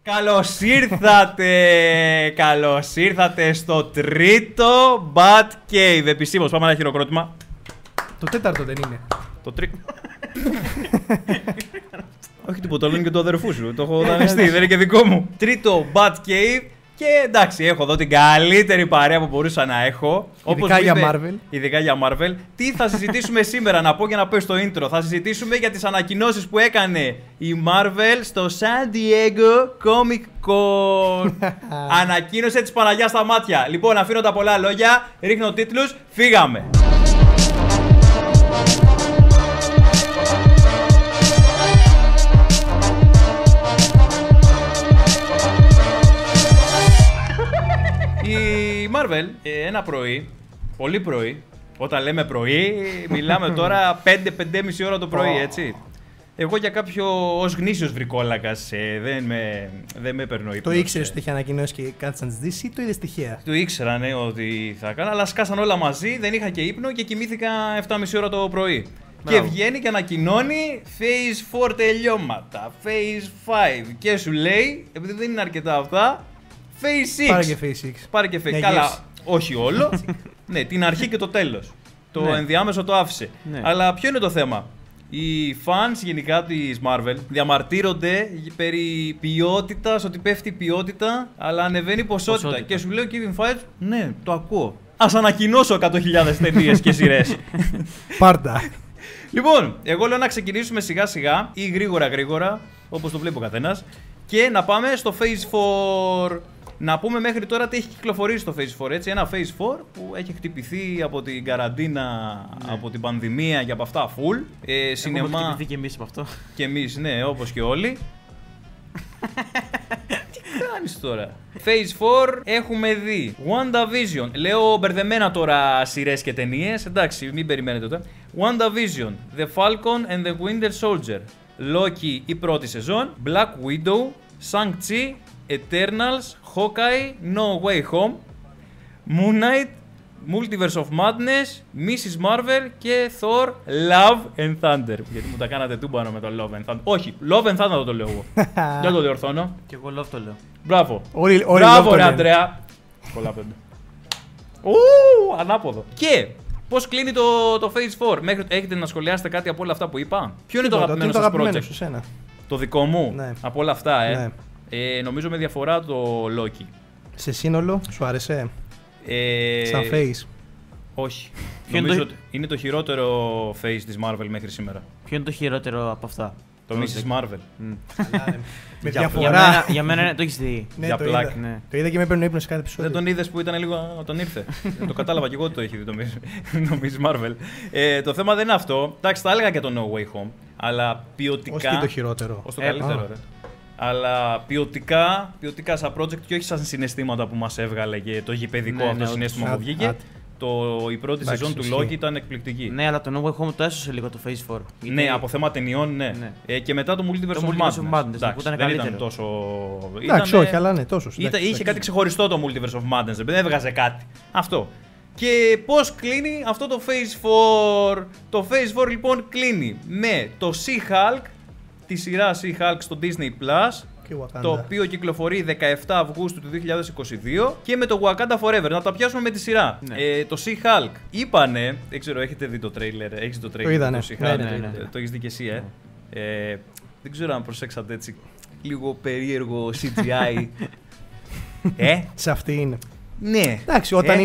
Καλώς ήρθατε! Καλώς ήρθατε στο τρίτο Bat Cave. Επισήμως, πάμε ένα χειροκρότημα. Το τέταρτο δεν είναι. Το τρίτο. Όχι τίποτα, άλλο είναι και του αδερφού σου. Το έχω δανειστεί, δεν είναι και δικό μου. Τρίτο Bat Cave. Και εντάξει, έχω εδώ την καλύτερη παρέα που μπορούσα να έχω. Ειδικά για Marvel. Ειδικά για Marvel. Τι θα συζητήσουμε σήμερα, να πω και να πω στο intro. Θα συζητήσουμε για τις ανακοινώσεις που έκανε η Marvel στο San Diego Comic Con. Ανακοίνωσε της Παναγιάς στα μάτια. Λοιπόν, αφήνω τα πολλά λόγια, ρίχνω τίτλους, φύγαμε. Η Marvel ένα πρωί, πολύ πρωί, όταν λέμε πρωί, μιλάμε τώρα 5-5,5 ώρα το πρωί, έτσι. Εγώ για κάποιο ως γνήσιος βρικόλακας δεν με παίρνω ύπνος. Το ήξερες ότι είχε ανακοινώσει και κάτσε να τις δεις ή το είδες τυχαία? Το ήξερα, ναι, ότι θα κάνω, αλλά σκάσαν όλα μαζί, δεν είχα και ύπνο και κοιμήθηκα 7,5 ώρα το πρωί. Και βγαίνει και ανακοινώνει Phase 4 τελειώματα, Phase 5 και σου λέει, επειδή δεν είναι αρκετά αυτά, Phase 6. Πάρε και Phase 6. Πάρε και Phase. Καλά, όχι όλο. Ναι, την αρχή και το τέλος. Το ενδιάμεσο το άφησε. Ναι. Αλλά ποιο είναι το θέμα? Οι fans γενικά της Marvel διαμαρτύρονται περί ποιότητας, ότι πέφτει η ποιότητα, αλλά ανεβαίνει η ποσότητα. Και σου λέει ο Kevin Feige, ναι, το ακούω. Ας ανακοινώσω 100.000 ταινίες και σειρές. Πάρτα. Λοιπόν, εγώ λέω να ξεκινήσουμε σιγά σιγά ή γρήγορα, όπως το βλέπει ο καθένας, και να πάμε στο Phase 4. Να πούμε μέχρι τώρα τι έχει κυκλοφορήσει στο Phase 4, έτσι. Ένα Phase 4 που έχει χτυπηθεί από την καραντίνα, από την πανδημία και από αυτά full. Έχουμε χτυπηθεί και εμείς από αυτό. Και εμείς, ναι, όπως και όλοι. Τι κάνεις τώρα? Phase 4 έχουμε δει WandaVision. Λέω μπερδεμένα τώρα σειρές και ταινίες. Εντάξει, μην περιμένετε τώρα. WandaVision, The Falcon and the Winter Soldier, Loki η πρώτη σεζόν, Black Widow, Shang-Chi, Eternals, Hawkeye, No Way Home, Moon Knight, Multiverse of Madness, Mrs. Marvel και Thor Love and Thunder. Γιατί μου τα κάνατε τούμπανο με το Love and Thunder. Όχι, Love and Thunder το λέω εγώ. Δεν το διορθώνω. Και εγώ Love το λέω. Μπράβο. Όλοι Μπράβο, ρε Αντρέα. Πολλά πέντε. Ανάποδο. Και πώς κλείνει το Phase 4? Έχετε να σχολιάσετε κάτι από όλα αυτά που είπα? Ποιο είναι το αγαπημένο σας project? Το δικό μου, ναι. Από όλα αυτά, ναι. Νομίζω με διαφορά το Loki. Σε σύνολο, σου άρεσε? Σαν face? Όχι. Νομίζω ότι είναι το χειρότερο face της Marvel μέχρι σήμερα. Ποιο είναι το χειρότερο από αυτά? Το Mrs. Marvel. Με διαφορά. Για μένα το έχεις δει. Ναι, το είδα και με έπαιρνε ύπνο σε κάθε επεισόδιο. Δεν τον είδες που ήταν λίγο όταν ήρθε? Το κατάλαβα και εγώ ότι το έχει δει το Mrs. Marvel. Το θέμα δεν είναι αυτό. Εντάξει, θα έλεγα και το No Way Home. Αλλά ποιοτικά. Ως και το χειρότερο. Ως το καλύτερο, ρε. Αλλά ποιοτικά σαν project και όχι σαν συναισθήματα που μας έβγαλε και το γηπαιδικό αυτό συναίσθημα που βγήκε. Η πρώτη σεζόν του Loki ήταν εκπληκτική. Ναι, αλλά το No Way Home το έσωσε λίγο το Phase 4. Ναι, από θέμα ταινιών, ναι. Και μετά το Multiverse of Madness. Που ήταν δεν ήταν τόσο. Εντάξει, όχι, αλλά ναι, τόσο. Είχε κάτι ξεχωριστό το Multiverse of Madness. Δεν έβγαζε κάτι. Αυτό. Και πώς κλείνει αυτό το Phase 4? Το Phase 4 λοιπόν κλείνει με το She-Hulk, τη σειρά She-Hulk στο Disney Plus, το οποίο κυκλοφορεί 17 Αυγούστου του 2022, και με το Wakanda Forever. Να τα πιάσουμε με τη σειρά. Ναι. Το She-Hulk είπανε, δεν ξέρω, έχετε δει το τρέιλερ? Έχεις το τρέιλερ? Το είδα, ναι. Ναι. Το έχεις δει και εσύ, δεν ξέρω αν προσέξατε έτσι λίγο περίεργο CGI. Σε αυτή είναι. Ναι. Εντάξει, όταν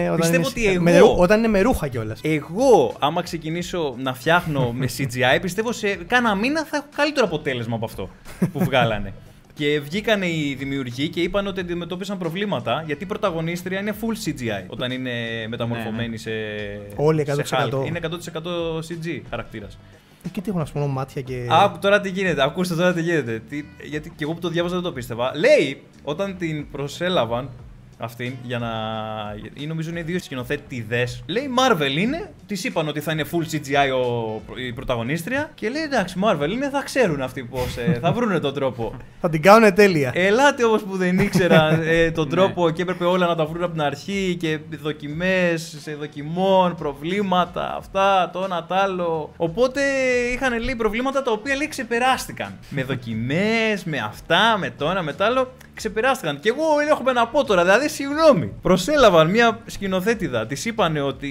είναι με ρούχα κιόλας. Εγώ, άμα ξεκινήσω να φτιάχνω με CGI, πιστεύω σε κάνα μήνα θα έχω καλύτερο αποτέλεσμα από αυτό που βγάλανε. Και βγήκαν οι δημιουργοί και είπαν ότι αντιμετώπισαν προβλήματα, γιατί η πρωταγωνίστρια είναι full CGI όταν είναι μεταμορφωμένη σε. Όλοι 100%. Είναι 100% CG χαρακτήρας. Και τι έχω να σου πω, μάτια και. Άκου τώρα τι γίνεται, ακούστε τώρα τι γίνεται. Γιατί και εγώ που το διάβαζα δεν το πίστευα. Λέει, όταν την προσέλαβαν Αυτή για να. Ή νομίζω είναι οι δύο σκηνοθέτηδες. Λέει Marvel είναι, της είπαν ότι θα είναι full CGI η πρωταγωνίστρια. Και λέει εντάξει, Marvel είναι, θα ξέρουν αυτοί πώς. Θα βρούνε τον τρόπο. Θα την κάνουν τέλεια. Ελάτε όμως που δεν ήξεραν τον τρόπο και έπρεπε όλα να τα βρουν από την αρχή και δοκιμές σε δοκιμών, προβλήματα, αυτά, το ένα τ' άλλο. Οπότε είχαν λέει προβλήματα τα οποία λέει ξεπεράστηκαν. Με δοκιμές, με αυτά, με το ένα, με το άλλο. Ξεπεράστηκαν. Και εγώ έχω να πω τώρα, δηλαδή συγγνώμη. Προσέλαβαν μια σκηνοθέτηδα, της είπανε ότι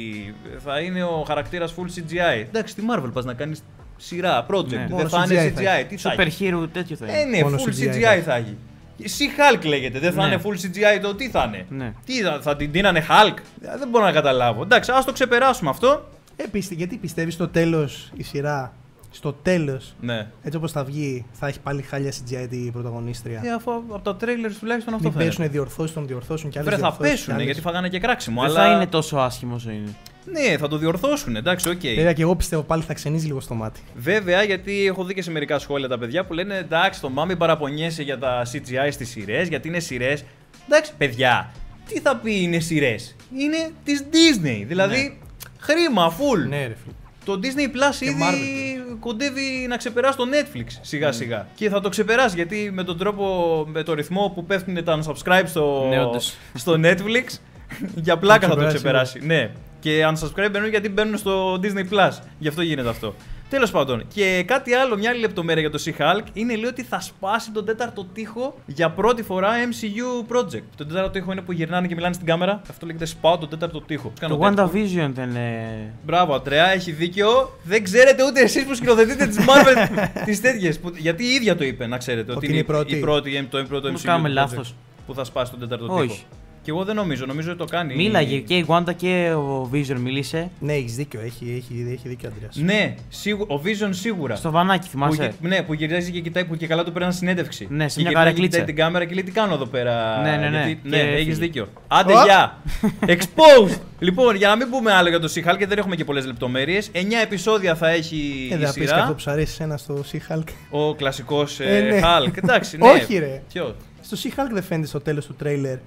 θα είναι ο χαρακτήρας full CGI. Εντάξει, στη Marvel πας να κάνεις σειρά, project, Ναι. δεν θα είναι CGI. Τι θα Super έχει? hero τέτοιο θα είναι. Ναι, Μόνο full CGI CGI θα έχει. She-Hulk λέγεται, δεν θα Ναι. είναι full CGI το τι θα είναι. Ναι. Τι θα την δίνανε Hulk, δεν μπορώ να καταλάβω. Εντάξει, ας το ξεπεράσουμε αυτό. Γιατί πιστεύεις στο τέλος η σειρά, στο τέλος, Ναι. έτσι όπως θα βγει, θα έχει πάλι χάλια CGI την πρωταγωνίστρια? Αφού από τα trailers τουλάχιστον αυτό Μην φαίνεται. πέσουν διορθώσεις, τον διορθώσουν κι άλλες Βρε, θα διορθώσεις κι πέσουν άλλες. γιατί φάγανε και κράξιμο. Δεν Αλλά θα είναι τόσο άσχημο όσο είναι. ναι, θα το διορθώσουν, εντάξει, οκ. Βέβαια και εγώ πιστεύω πάλι θα ξενίζει λίγο στο μάτι. Βέβαια, γιατί έχω δει και σε μερικά σχόλια τα παιδιά που λένε εντάξει, το μάμι παραπονιέσαι για τα CGI στις σειρές, γιατί είναι σειρές. Εντάξει, παιδιά, τι θα πει είναι σειρές? Είναι της Disney. Δηλαδή, χρήμα, full. Ναι, ρε φίλε. Το Disney Plus ήδη Marvel. κοντεύει να ξεπεράσει το Netflix σιγά σιγά. Και θα το ξεπεράσει γιατί με τον τρόπο, με το ρυθμό που πέφτουν τα unsubscribe Ναι, όντως. στο Netflix, για πλάκα θα το ξεπεράσει, ξεπεράσει. Ναι. Και unsubscribe μπαίνουν γιατί μπαίνουν στο Disney Plus. Γι' αυτό γίνεται αυτό. Τέλος πάντων, και κάτι άλλο, μια άλλη λεπτομέρεια για το She-Hulk είναι λέει ότι θα σπάσει τον τέταρτο τοίχο για πρώτη φορά MCU project. Το τέταρτο τοίχο είναι που γυρνάνε και μιλάνε στην κάμερα. Αυτό λέγεται σπάω τον τέταρτο τοίχο. Το WandaVision δεν είναι. Μπράβο, Αντρέα, έχει δίκιο. Δεν ξέρετε ούτε εσείς που σκηνοθετείτε τις Marvel τις τέτοιες. Γιατί η ίδια το είπε, να ξέρετε. Ότι είναι η πρώτη. Το πρώτο Μήπως MCU κάνουμε project λάθος. που θα σπάσει τον τέταρτο Όχι. τοίχο. Και εγώ δεν νομίζω ότι το κάνει. Μίλαγε και η Wanda και ο Vision μίλησε. Ναι, έχεις δίκιο, έχει δίκιο, Αντρέας. Ναι, ο Vision σίγουρα. Στο βανάκι, θυμάσαι. Ναι, που γυρίζει και κοιτάει που και καλά του πέραν συνέντευξη. Ναι, σε Και μια γυρνάει και καρεκλίτσα. κοιτάει την κάμερα και λέει τι κάνω εδώ πέρα. Ναι. Γιατί, Και ναι, έφυγε. έχεις δίκιο. Άντε, γεια! Exposed! Λοιπόν, για να μην πούμε άλλο για το She-Hulk και δεν έχουμε και πολλές λεπτομέρειες. 9 επεισόδια θα έχει η Δεν θα πεις και σειρά. αυτό που σου αρέσει εσένα στο She-Hulk. Ο κλασικός Ναι. Hulk. Εντάξει, ναι. Όχι, ρε. Ποιο? Στο She-Hulk δεν φαίνεται στο τέλος του τρέιλερ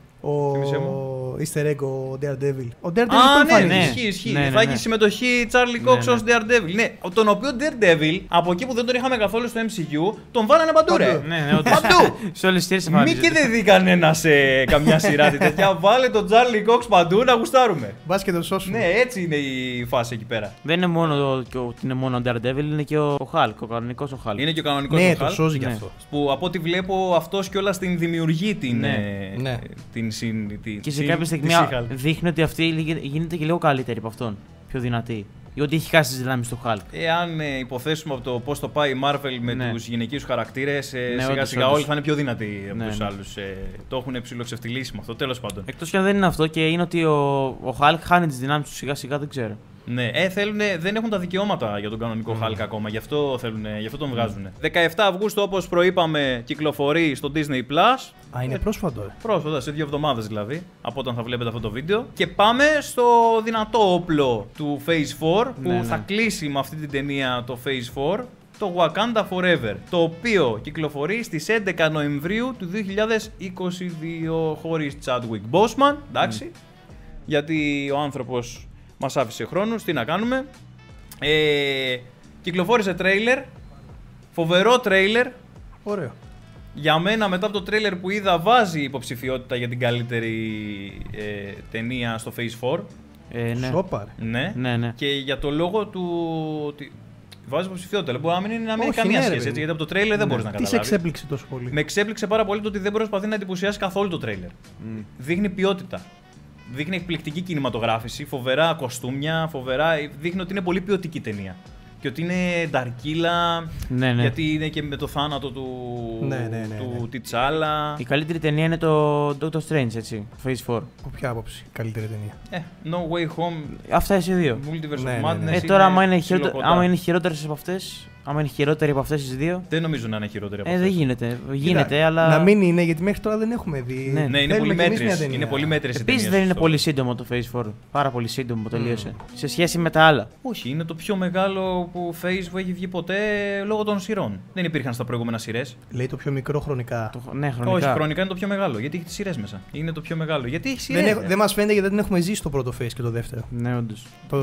Θύμισε ο Easter egg, ο Daredevil. Ο Daredevil Α, πού ναι, εμφανίζεται? ισχύει. Ναι, Θα ναι. έχει συμμετοχή Charlie Cox Ναι, ως Daredevil. Ναι, τον οποίο Daredevil, από εκεί που δεν τον είχαμε καθόλου στο MCU, τον βάλανε παντού, ρε. Παντού. Ναι, όντως. Παντού. Σε όλες τις σειρές Μη εμφανίζεται. και δεν δει κανένα σε καμιά σειρά τη τέτοια. Βάλε τον Charlie Cox παντού να γουστάρουμε. Μπας και τον σώσουν. Ναι, έτσι είναι η φάση εκεί πέρα. Δεν είναι μόνο ότι είναι μόνο ο Daredevil, είναι και ο Hulk, ο κανονικός ο Hulk. Είναι και ο κανονικός Ναι, ο το Hulk, σώζει κι Ναι. αυτό. που από ό,τι βλέπω αυτός κιόλας την δημιουργεί την. Ναι. Και σε κάποια στιγμή δείχνει ότι αυτή γίνεται και λίγο καλύτερη από αυτόν. Πιο δυνατή. Ή ότι έχει χάσει τις δυνάμεις του Hulk. Εάν υποθέσουμε από το πώς το πάει η Marvel με Ναι. τους γυναικείους χαρακτήρες, Ναι, σιγά όντως, σιγά όντως. όλοι θα είναι πιο δυνατοί από Ναι, τους ναι. άλλους. Το έχουν ψιλοξεφτυλίσει με αυτό, τέλος πάντων. Εκτός και αν δεν είναι αυτό και είναι ότι ο Hulk χάνει τις δυνάμεις του σιγά σιγά, δεν ξέρω. Ναι, δεν έχουν τα δικαιώματα για τον κανονικό Hulk ακόμα, γι' αυτό τον βγάζουν. 17 Αυγούστου, όπως προείπαμε, κυκλοφορεί στο Disney Plus. Α, είναι πρόσφατο. Πρόσφατα, σε 2 εβδομάδες δηλαδή, από όταν θα βλέπετε αυτό το βίντεο. Και πάμε στο δυνατό όπλο του Phase 4, που Ναι, θα ναι. κλείσει με αυτή την ταινία το Phase 4, το Wakanda Forever, το οποίο κυκλοφορεί στις 11 Νοεμβρίου του 2022 χωρίς Chadwick Boseman, εντάξει, γιατί ο άνθρωπος μας άφησε χρόνους, τι να κάνουμε. Κυκλοφόρησε τρέιλερ, φοβερό τρέιλερ. Ωραίο. Για μένα, μετά από το τρέιλερ που είδα, βάζει υποψηφιότητα για την καλύτερη ταινία στο Phase 4. Ναι. Σόπαρ. Ναι. Ναι. Και για το λόγο του. Ότι βάζει υποψηφιότητα. Λοιπόν, να μην είναι Όχι, καμία ναι, ρε, σχέση. παιδί. Έτσι, γιατί από το τρέιλερ δεν μπορεί να Τι σε καταλάβει. εξέπληξε τόσο πολύ? Με εξέπληξε πάρα πολύ το ότι δεν προσπαθεί να εντυπωσιάσει καθόλου το τρέιλερ. Δείχνει ποιότητα. Δείχνει εκπληκτική κινηματογράφηση, φοβερά κοστούμια, δείχνει ότι είναι πολύ ποιοτική ταινία. Και ότι είναι νταρκύλα, Ναι. γιατί είναι και με το θάνατο του, Ναι. του Τιτσάλα. Η καλύτερη ταινία είναι το Doctor Strange, έτσι. Phase 4. Από ποια άποψη? Καλύτερη ταινία. No Way Home, Αυτά εσύ δύο. Multiverse Ναι, of ναι, Madness. ναι. Τώρα, άμα είναι ψιλοκοντά. άμα είναι χειρότερες από αυτές, Άμα είναι χειρότερη από αυτές τις δύο. Δεν νομίζω να είναι χειρότερη από αυτές. Δεν γίνεται. Γίνεται, αλλά. Να μην είναι, γιατί μέχρι τώρα δεν έχουμε δει. Ναι, είναι πολύ μέτρες. Είναι πολύ μέτρες. Επίσης δεν είναι πολύ σύντομο το Phase 4. Πάρα πολύ σύντομο που τελείωσε. Σε σχέση με τα άλλα. Όχι, είναι το πιο μεγάλο Phase που έχει βγει ποτέ λόγω των σειρών. Δεν υπήρχαν στα προηγούμενα σειρές. Λέει το πιο μικρό χρονικά. Ναι, χρονικά. Όχι, χρονικά είναι το πιο μεγάλο. Γιατί έχει τις σειρές μέσα. Είναι το πιο μεγάλο. Γιατί έχει σειρές. Δεν μας φαίνεται γιατί δεν έχουμε ζήσει το πρώτο Phase και το δεύτερο. Ναι, όντως.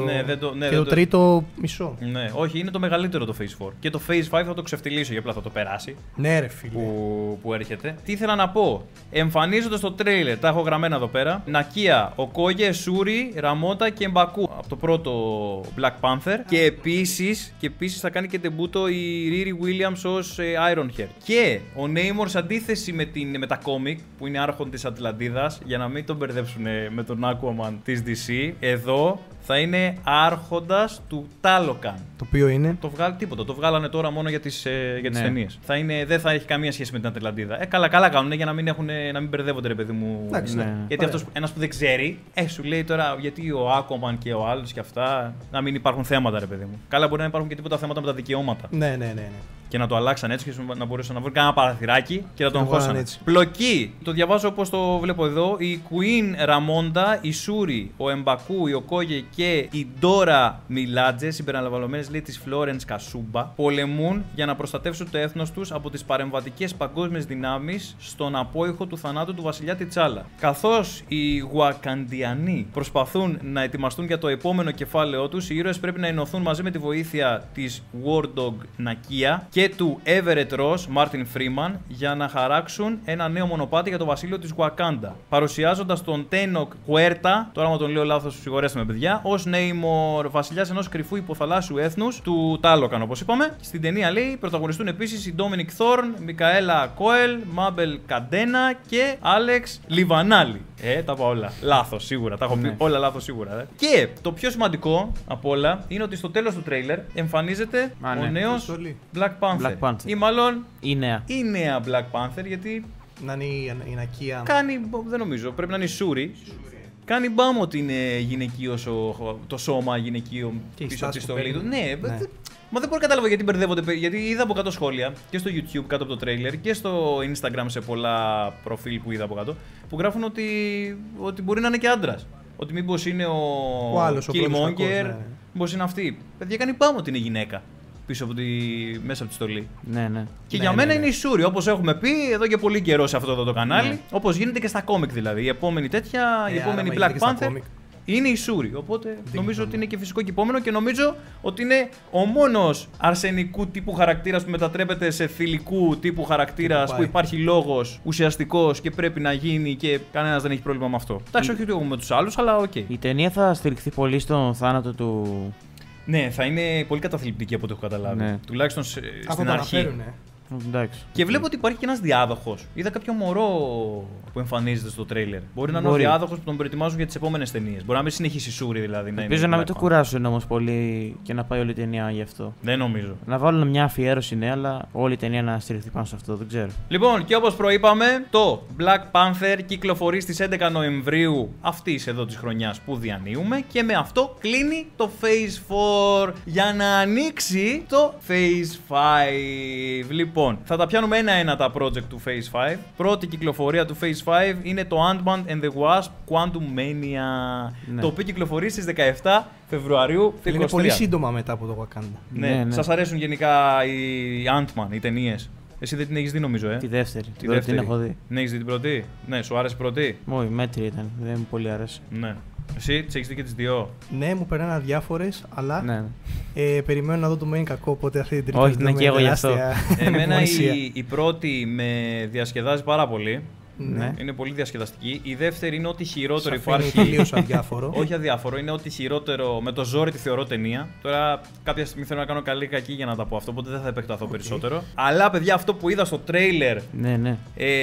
Και το τρίτο μισό. Ναι, όχι, είναι το μεγαλύτερο το Phase 4. Και το Phase 5 θα το ξεφτυλίσω για απλά θα το περάσει. Ναι, ρε φίλε. Που έρχεται. Τι ήθελα να πω. Εμφανίζονται στο τρέιλερ, τα έχω γραμμένα εδώ πέρα. Νακία, Οκόγε, Σούρι, Ραμότα και Μπακού από το πρώτο Black Panther. Και επίσης θα κάνει και τεμπούτο η Riri Williams ως Ironheart. Και ο Namor, σε αντίθεση με τα κόμικ που είναι άρχον της Ατλαντίδας, για να μην τον μπερδέψουν με τον Aquaman της DC, εδώ θα είναι άρχοντας του Talocan. Το οποίο είναι. Τίποτα. Το βγάλανε τώρα μόνο για τις ταινίες. Δεν θα έχει καμία σχέση με την Ατλαντίδα. Καλά κάνουν για να μην μπερδεύονται, ρε παιδί μου. Εντάξει, ναι. Γιατί ένας που δεν ξέρει, σου λέει τώρα γιατί ο Aquaman και ο άλλος και αυτά, να μην υπάρχουν θέματα, ρε παιδί μου. Καλά, μπορεί να υπάρχουν και τίποτα θέματα με τα δικαιώματα. Ναι. Και να το αλλάξαν έτσι και να μπορούσαν να βρουν κανένα παραθυράκι και να τον χώσαν. Πλοκή. Το διαβάζω όπως το βλέπω εδώ. Η Queen Ramonda, η Σούρι, ο Εμπακού, η Οκόγε και η Ντόρα Μιλάτζε, συμπεριλαμβανομένες λέει της Φλόρενς Κασούμπα, πολεμούν για να προστατεύσουν το έθνος τους από τις παρεμβατικές παγκόσμιες δυνάμεις στον απόϊχο του θανάτου του βασιλιά Τιτσάλα. Καθώς οι Γουακαντιανοί προσπαθούν να ετοιμαστούν για το επόμενο κεφάλαιό τους, οι ήρωες πρέπει να ενωθούν μαζί με τη βοήθεια της War Dog Νακία και του Everett Ross, Martin Freeman, για να χαράξουν ένα νέο μονοπάτι για το βασίλειο της Γουακάντα. Παρουσιάζοντας τον Τένοκ Κουέρτα, τώρα άμα τον λέω λάθος, συγχωρέστε με παιδιά, ως Νέιμορ, βασιλιάς ενός κρυφού υποθαλάσσιου έθνους του Τάλοκαν, όπως είπαμε. Στην ταινία λέει πρωταγωνιστούν επίσης η Ντόμινικ Θόρν, Μικαέλα Κόελ, Μάμπελ Καντένα και Άλεξ Λιβανάλη. Τα είπα όλα. Λάθος, σίγουρα. Τα έχω πει όλα λάθος, σίγουρα. Και το πιο σημαντικό από όλα είναι ότι στο τέλος του τρέιλερ εμφανίζεται ο νέος Black Panther. Ή μάλλον η νέα Black Panther, γιατί. Να είναι η Νακία. Δεν νομίζω. Πρέπει να είναι η Σούρι. Κάνει μπάμ ότι είναι γυναικείο το σώμα, γυναικείο πίσω από τη στολή του. Ναι. Μα δεν μπορώ να καταλάβω γιατί μπερδεύονται. Γιατί είδα από κάτω σχόλια και στο YouTube κάτω από το τρέιλερ και στο Instagram σε πολλά προφίλ που είδα από κάτω που γράφουν ότι μπορεί να είναι και άντρας. Ότι μήπως είναι ο Killmonger, μήπως είναι αυτή. Παιδιά, κάνει μπάμ ότι είναι γυναίκα πίσω από μέσα από τη στολή. Ναι. Και για μένα είναι η Σούρι, όπως έχουμε πει εδώ και πολύ καιρό σε αυτό εδώ το κανάλι. Όπως γίνεται και στα κόμικ δηλαδή. Η επόμενη η επόμενη Black Panther είναι η Σούρι. Οπότε νομίζω ότι είναι και φυσικό και επόμενο και νομίζω ότι είναι ο μόνος αρσενικού τύπου χαρακτήρας που μετατρέπεται σε θηλυκού τύπου χαρακτήρας που υπάρχει λόγος ουσιαστικός και πρέπει να γίνει και κανένας δεν έχει πρόβλημα με αυτό. Εντάξει, όχι ότι με τους άλλους, αλλά οκ. Η ταινία θα στηριχθεί πολύ στον θάνατο του. Ναι, θα είναι πολύ καταθλιπτική από ό,τι έχω καταλάβει. Ναι. Τουλάχιστον στην αρχή. Εντάξει. Και βλέπω ότι υπάρχει και ένας διάδοχος. Είδα κάποιο μωρό που εμφανίζεται στο τρέιλερ. Μπορεί να είναι ο διάδοχος που τον προετοιμάζουν για τις επόμενες ταινίες. Μπορεί να μην συνεχίσει η Σούρι δηλαδή. Ελπίζω να μην το κουράσουν όμως πολύ και να πάει όλη η ταινία γι' αυτό. Δεν νομίζω. Να βάλουν μια αφιέρωση, ναι, αλλά όλη η ταινία να στηριχθεί πάνω σε αυτό, δεν ξέρω. Λοιπόν, και όπως προείπαμε, το Black Panther κυκλοφορεί στις 11 Νοεμβρίου αυτής εδώ της χρονιάς που διανύουμε και με αυτό κλείνει το Phase 4 για να ανοίξει το Phase 5. Λοιπόν, θα τα πιάνουμε ένα-ένα τα project του Phase 5. Πρώτη κυκλοφορία του Phase 5 είναι το Ant-Man and the Wasp Quantumania. Ναι. Το οποίο κυκλοφορεί στις 17 Φεβρουαρίου. Είναι πολύ σύντομα μετά από το Wakanda. Ναι. Σας αρέσουν γενικά οι Ant-Man, οι ταινίες? Εσύ δεν την έχεις δει νομίζω, Τη δεύτερη. Την έχω δει. Ναι, έχεις δει την πρώτη? Ναι, σου άρεσε η πρώτη? Όχι, μέτρη ήταν. Δεν μου πολύ άρεσε. Ναι. Εσύ τις έχεις δει και τις δύο? Ναι, μου περνάνε αδιάφορες, αλλά περιμένω να δω το main κακό, οπότε αυτή την τρίτη. Όχι, την και εγώ γι' αυτό. Εμένα η πρώτη με διασκεδάζει πάρα πολύ. Ναι. Είναι πολύ διασκεδαστική. Η δεύτερη είναι ό,τι χειρότερο υπάρχει. Τελείως αδιάφορο. Όχι αδιάφορο, είναι ό,τι χειρότερο. Με το ζόρι τη θεωρώ ταινία. Τώρα κάποια στιγμή θέλω να κάνω καλή κακή για να τα πω αυτό, οπότε δεν θα επεκταθώ περισσότερο. Αλλά παιδιά, αυτό που είδα στο τρέιλερ. Ναι.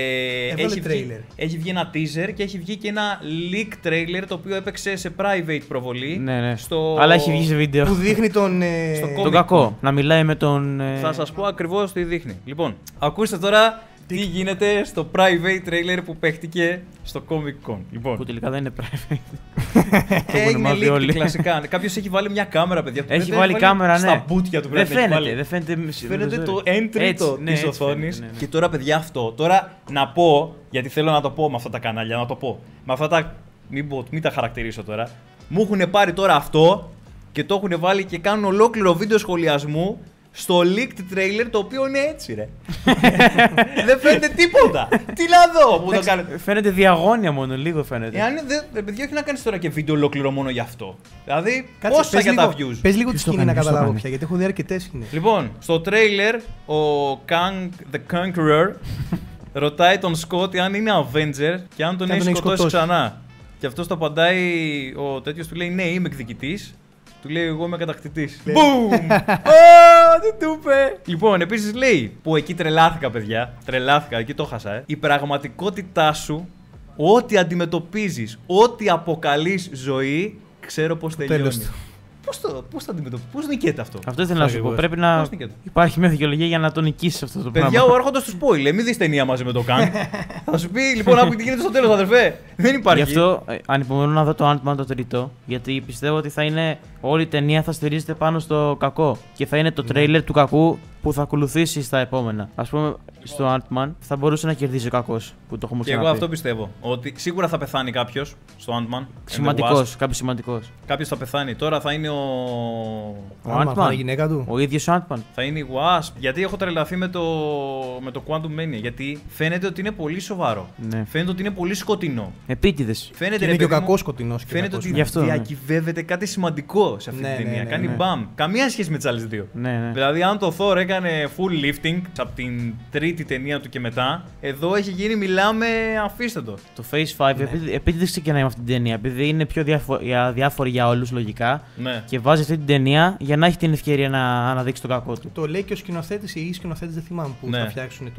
Έχει βγει ένα teaser και έχει βγει και ένα leak trailer το οποίο έπαιξε σε private προβολή. Ναι. Αλλά έχει βγει σε βίντεο. Που δείχνει τον κακό. Να μιλάει με τον. Θα σας πω ακριβώς τι δείχνει. Λοιπόν, ακούστε τώρα τι γίνεται στο private trailer που παίχτηκε στο Comic Con. Λοιπόν. Που τελικά δεν είναι private. Έγινε leaked κλασικά. Κάποιος έχει βάλει μια κάμερα, παιδιά. Έχει βάλει κάμερα, ναι. Στα μπουτια του πρέπει να έχει βάλει. Δεν φαίνεται. Φαίνεται το entry της οθόνης. Και τώρα, παιδιά, αυτό. Τώρα να πω, γιατί θέλω να το πω με αυτά τα κανάλια, να το πω. Με αυτά τα. Μην τα χαρακτηρίσω τώρα. Μου έχουν πάρει τώρα αυτό και το έχουν βάλει και κάνουν ολόκληρο βίντεο σχολιασμού στο leaked trailer, το οποίο είναι έτσι, ρε. Δεν φαίνεται τίποτα. Τι να δω που το κάνετε. Φαίνεται διαγώνια μόνο, λίγο φαίνεται. Παιδιά, όχι να κάνεις τώρα και βίντεο ολόκληρο μόνο γι' αυτό. Δηλαδή, πόσα για τα views. Πες λίγο τη σκηνή να καταλάβω πια, γιατί έχω δει αρκετές σκηνές. Λοιπόν, στο trailer, ο The Conqueror ρωτάει τον Scott αν είναι Avenger και αν τον έχει σκοτώσει ξανά. Και αυτός το απαντάει, ο τέτοιος του λέει ναι, είμαι εκδικητής. Του λέει εγώ είμαι κατακτητής. Boom! Δεν του είπε! Λοιπόν, επίσης λέει, που εκεί τρελάθηκα, παιδιά. Τρελάθηκα, εκεί το χάσα, Η πραγματικότητά σου, ό,τι αντιμετωπίζεις, ό,τι αποκαλείς ζωή, ξέρω πώς τελειώνει. Πώς νικέται αυτό. Αυτό ήθελα να σου πω. Πρέπει να υπάρχει μια δικαιολογία για να το νικήσεις αυτό το πράγμα. Παιδιά, ο Άρχοντας του spoil. Μην δεις ταινία μαζί με το Kang. Θα σου πει λοιπόν, άκου τι γίνεται στο τέλος, αδερφέ. Δεν υπάρχει. Γι' αυτό ανυπομονώ να δω το Ant-Man το τρίτο. Γιατί πιστεύω ότι θα είναι. Όλη η ταινία θα στηρίζεται πάνω στο κακό. Και θα είναι το τρέιλερ του κακού που θα ακολουθήσει στα επόμενα. Ας πούμε, στο Ant-Man θα μπορούσε να κερδίσει ο κακός που το έχουμε ξαναπεί. Και εγώ αυτό πιστεύω. Ότι σίγουρα θα πεθάνει κάποιος στο Ant-Man. Σημαντικός, κάποιος σημαντικός. Κάποιος θα πεθάνει. Τώρα θα είναι ο Ant-Man. Η γυναίκα του. Ο ίδιος ο Ant-Man. Θα είναι η Wasp. Γιατί έχω τρελαθεί με το Quantum Mania. Γιατί φαίνεται ότι είναι πολύ σοβαρό. Ναι. Φαίνεται ότι είναι πολύ σκοτεινό. Επίτηδες. Φαίνεται είναι και ο κακός σκοτεινός. Φαίνεται ότι διακυβεύεται κάτι σημαντικό σε αυτή την ταινία. Κάνει μπαμ. Καμία σχέση με τις άλλες δύο. Δηλαδή, αν το Thor έκανε full lifting από την τρίτη ταινία του και μετά, εδώ έχει γίνει, μιλάμε, αφήστε το. Το Phase 5, επειδή δεν ξεκινάει με αυτή την ταινία, επειδή είναι πιο διάφορη για όλους λογικά, και βάζει αυτή την ταινία για να έχει την ευκαιρία να αναδείξει τον κακό του. Το λέει και ο σκηνοθέτης ή οι σκηνοθέτες, δεν θυμάμαι, που θα φτιάξουν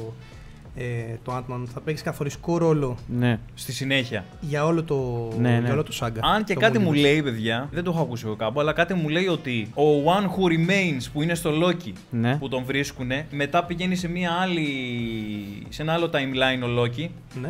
το Ant-Man. Θα παίξει καθοριστικό ρόλο στη συνέχεια για όλο το σάγκα. Αν και κάτι μου λέει, παιδιά, δεν το έχω ακούσει εγώ κάπου, αλλά κάτι μου λέει ότι ο One Who Remains που είναι στο Loki, που τον βρίσκουνε, μετά πηγαίνει σε ένα άλλο timeline ο Loki.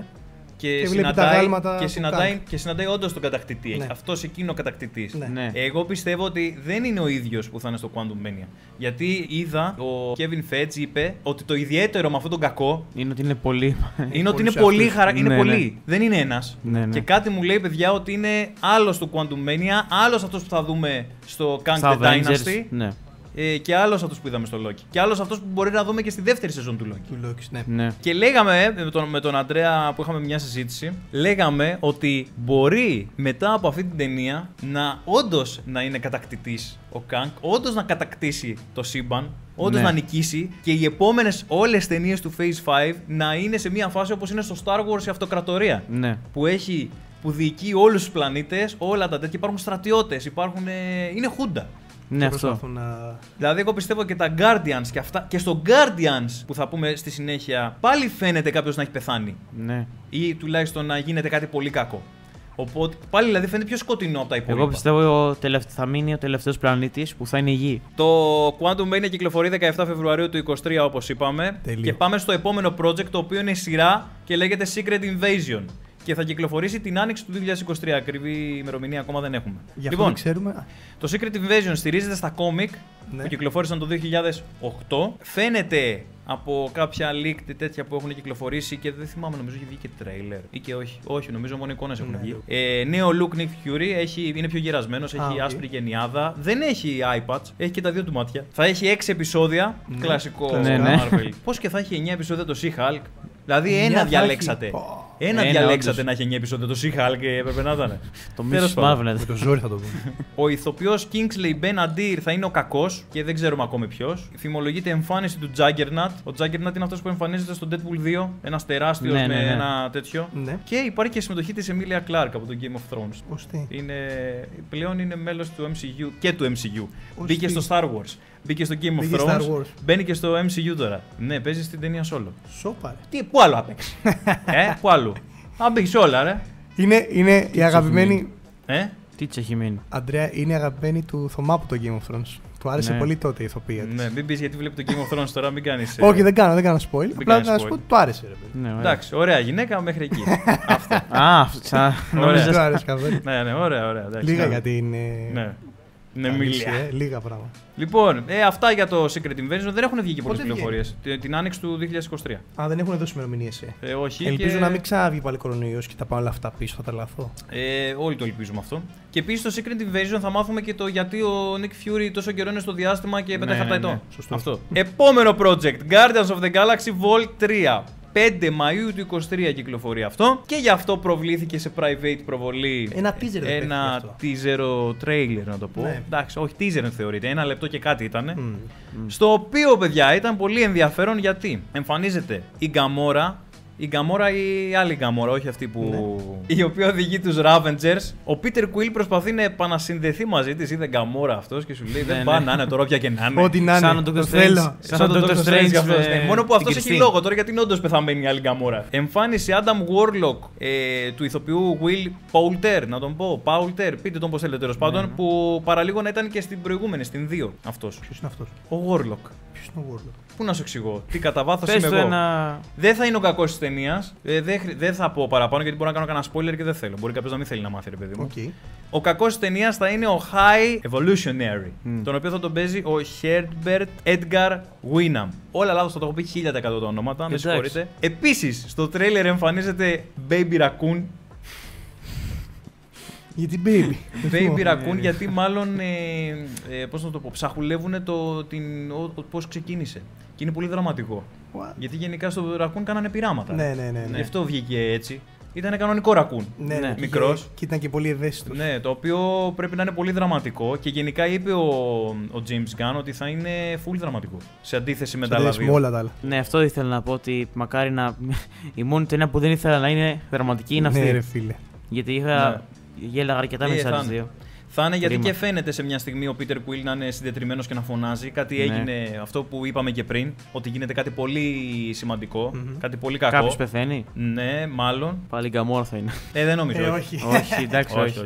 Και συναντάει όντως τον κατακτητή. Αυτός εκείνο ο κατακτητής. Εγώ πιστεύω ότι δεν είναι ο ίδιος που θα είναι στο Quantum Mania. Γιατί είδα, ο Kevin Feige είπε ότι το ιδιαίτερο με αυτόν τον κακό είναι ότι είναι πολύ. Είναι ότι είναι πολύ. Είναι πολύ. Δεν είναι ένας. Και κάτι μου λέει, παιδιά, ότι είναι άλλος του Quantum Mania, άλλος αυτός που θα δούμε στο Kang the Dynasty. Και άλλος αυτός που είδαμε στο Loki. Και άλλος αυτός που μπορεί να δούμε και στη δεύτερη σεζόν του Loki. Και λέγαμε με τον Αντρέα που είχαμε μια συζήτηση, λέγαμε ότι μπορεί μετά από αυτή την ταινία όντως να είναι κατακτητής ο Kang, όντως να κατακτήσει το σύμπαν, όντως να νικήσει και οι επόμενες όλες ταινίες του Phase 5 να είναι σε μια φάση όπως είναι στο Star Wars η Αυτοκρατορία. Που διοικεί όλους τους πλανήτες, όλα τα τέτοια. Υπάρχουν στρατιώτες, είναι χούντα. Ναι, αυτό. Δηλαδή, εγώ πιστεύω και τα Guardians και αυτά. Και στο Guardians που θα πούμε στη συνέχεια, πάλι φαίνεται κάποιος να έχει πεθάνει. Ναι. Ή τουλάχιστον να γίνεται κάτι πολύ κακό. Οπότε πάλι δηλαδή φαίνεται πιο σκοτεινό από τα υπόλοιπα. Εγώ πιστεύω θα μείνει ο τελευταίος πλανήτης που θα είναι η Γη. Το Quantum Mania κυκλοφορεί 17 Φεβρουαρίου του 2023, όπως είπαμε. Και πάμε στο επόμενο project, το οποίο είναι σειρά και λέγεται Secret Invasion. Και θα κυκλοφορήσει την άνοιξη του 2023. Ακριβή ημερομηνία ακόμα δεν έχουμε. Λοιπόν, ξέρουμε. Το Secret Invasion στηρίζεται στα κόμικ που κυκλοφόρησαν το 2008. Φαίνεται από κάποια leaked τέτοια που έχουν κυκλοφορήσει και δεν θυμάμαι, νομίζω έχει βγει και τρέιλερ ή και όχι. Όχι, νομίζω μόνο εικόνες έχουν βγει. Νέο look Nick Fury, είναι πιο γερασμένος, έχει άσπρη γενιάδα. Δεν έχει eye patch, έχει και τα δύο του μάτια. Θα έχει 6 επεισόδια, κλασικό Marvel. Πώς και θα έχει 9 επεισόδια το She-Hulk. Δηλαδή ένα διαλέξατε. Ένα διαλέξατε να έχει 9 επεισόδια το She-Hulk και έπρεπε να ήταν. Το Miss Marvel. Με το ζόρι θα το πούμε. Ο ηθοποιός Kingsley Ben-Adir θα είναι ο κακός και δεν ξέρουμε ακόμη ποιος. Θυμολογείται εμφάνιση του Juggernaut. Ο Juggernaut είναι αυτός που εμφανίζεται στο Deadpool 2. Ένας τεράστιος με ένα τέτοιο. Και υπάρχει και συμμετοχή της Emilia Clarke από το Game of Thrones. Πλέον είναι μέλος του MCU και του MCU. Μπήκε στο Star Wars. Μπήκε στο Game of Thrones. Μπαίνει και στο MCU τώρα. Ναι, παίζει στην ταινία solo. Σόπα. Πού άλλο απέξει. Πού άλλο. Αν μπήκε όλα, ρε. Είναι η αγαπημένη. Τι της έχει μείνει. Αντρέα, είναι αγαπημένη του Θωμά από το Game of Thrones. Του άρεσε πολύ τότε η ηθοποιία της. Ναι, μην πεις γιατί βλέπει το Game of Thrones τώρα, μην κάνεις. Όχι, δεν κάνω spoil. Απλά να σου πω ότι του άρεσε. Εντάξει, ωραία γυναίκα μέχρι εκεί. Αυτό. Ωραία. Του άρεσε καθόλου. Ναι, ωραία. Λίγα γιατί είναι. Ναι, μιλία. Λίγα πράγματα. Λοιπόν, αυτά για το Secret Invasion. Δεν έχουν βγει και πολλές πληροφορίες. Την άνοιξη του 2023. Α, δεν έχουν δώσει ημερομηνίες. Όχι. Ελπίζω να μην ξαναβγεί πάλι κορονοϊός και τα πάω όλα αυτά πίσω, θα τρελαθώ. Όλοι το ελπίζουμε αυτό. Και επίσης στο Secret Invasion θα μάθουμε και το γιατί ο Nick Fury τόσο καιρό είναι στο διάστημα και πετάει χαρταετό. Σωστό. Αυτό. Επόμενο project, Guardians of the Galaxy Vol 3. 5 Μαΐου του 2023 κυκλοφορεί αυτό και γι' αυτό προβλήθηκε σε private προβολή ένα teaser trailer να το πω. Ναι. Εντάξει, όχι teaser θεωρείται, 1 λεπτό και κάτι ήταν. Στο οποίο, παιδιά, ήταν πολύ ενδιαφέρον γιατί εμφανίζεται η Gamora. Η Gamora ή η άλλη Gamora, όχι αυτή που. Ναι. Η οποία οδηγεί τους Ravengers. Ο Peter Quill προσπαθεί να επανασυνδεθεί μαζί της. Είδε Gamora αυτός και σου λέει: δεν πάνε να είναι τώρα πια και να είναι. Ό,τι να είναι. Σαν τον Doctor Strange. Μόνο που αυτός έχει λόγο τώρα γιατί είναι όντως πεθαμένη η άλλη Gamora. Εμφάνιση Adam Warlock του ηθοποιού Will Poulter, να τον πω. Poulter, πείτε τον πώς θέλετε τέλος πάντων. Που παραλίγο να ήταν και στην προηγούμενη, στην 2 αυτός. Ποιος είναι αυτός? Ο Warlock. Ποιος είναι ο Warlock? Πού να σου εξηγώ, τι κατά βάθος είμαι εγώ. Δεν θα είναι ο κακός της ταινίας. Δεν θα πω παραπάνω γιατί μπορώ να κάνω κανένα spoiler και δεν θέλω. Μπορεί κάποιος να μην θέλει να μάθει, ρε παιδί μου. Okay. Ο κακός της ταινίας θα είναι ο High Evolutionary. Τον οποίο θα τον παίζει ο Herbert Edgar Winham. Όλα λάθος, θα το έχω πει 1000% τα ονόματα, με συγχωρείτε. Επίσης, στο τρέιλερ εμφανίζεται Baby Raccoon. Γιατί baby. Baby Raccoon, γιατί μάλλον. Πώς να το πω, ψαχουλεύουν πώς ξεκίνησε. Και είναι πολύ δραματικό. What? Γιατί γενικά στο Raccoon κάνανε πειράματα. Ναι. Γι' αυτό βγήκε έτσι. Ήταν κανονικό Raccoon. Ναι, μικρός. Και ήταν και πολύ ευαίσθητος. Ναι, το οποίο πρέπει να είναι πολύ δραματικό. Και γενικά είπε ο James Gunn ότι θα είναι full δραματικό. Σε αντίθεση με τα άλλα δύο. Όλα τα άλλα. Ναι, αυτό ήθελα να πω ότι μακάρι να. Η μόνη ταινία που δεν ήθελα να είναι δραματική είναι αυτή. Ναι, ρε φίλε. Γιατί είχα. Γέλαγα αρκετά με τις άλλες δύο. Θα είναι γιατί και φαίνεται σε μια στιγμή ο Peter Quill να είναι συντετριμμένος και να φωνάζει. Κάτι έγινε, αυτό που είπαμε και πριν, ότι γίνεται κάτι πολύ σημαντικό, κάτι πολύ κακό. Κάποιος πεθαίνει. Ναι, μάλλον. Πάλι Gamora θα είναι. Δεν νομίζω. Όχι. Όχι, εντάξει, όχι.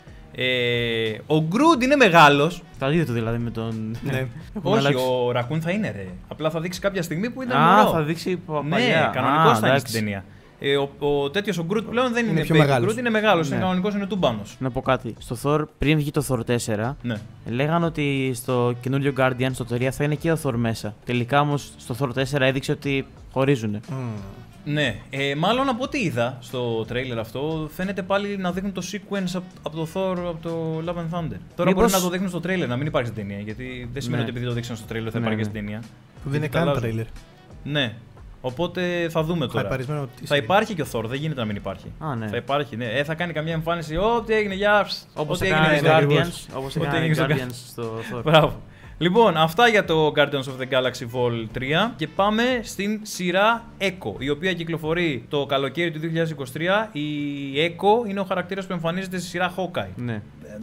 Ο Groot είναι μεγάλος. Θα δείτε το δηλαδή με τον. Ναι. Όχι, ο Raccoon θα είναι ρε. Απλά θα δείξει κάποια στιγμή που ήταν μωρό. Θα δείξει παλιά. Ναι, κανονικός θα είναι στην ταινία. Ο τέτοιος ο Groot πλέον δεν είναι πιο μεγάλος. Groot, είναι μεγάλος, είναι κανονικός, είναι τούμπανος. Να πω κάτι. Στο Thor, πριν βγει το Thor 4, λέγανε ότι στο καινούριο Guardian, στο 3 θα είναι και ο Thor μέσα. Τελικά όμως στο Thor 4 έδειξε ότι χωρίζουνε. Ναι, μάλλον από ό,τι είδα στο τρέιλερ αυτό, φαίνεται πάλι να δείχνουν το sequence από το Thor, από το Love and Thunder. Τώρα μπορεί να το δείχνουν στο τρέιλερ, να μην υπάρχει στην ταινία, γιατί δεν σημαίνει ότι επειδή το δείξουν στο τρέιλερ θα υπάρχει και στην ταινία. Που δεν είναι καν τρέιλερ. Ναι. Οπότε θα δούμε τώρα. Θα υπάρχει και ο Thor, δεν γίνεται να μην υπάρχει. Θα υπάρχει, ναι. Θα κάνει καμιά εμφάνιση. Ό,τι έγινε, γεια. Όπως έκανε Guardians. Όπως έκανε Guardians στο Thor. Μπράβο. Λοιπόν, αυτά για το Guardians of the Galaxy Vol 3 και πάμε στην σειρά Echo, η οποία κυκλοφορεί το καλοκαίρι του 2023. Η Echo είναι ο χαρακτήρας που εμφανίζεται στη σειρά Hawkeye. Ναι.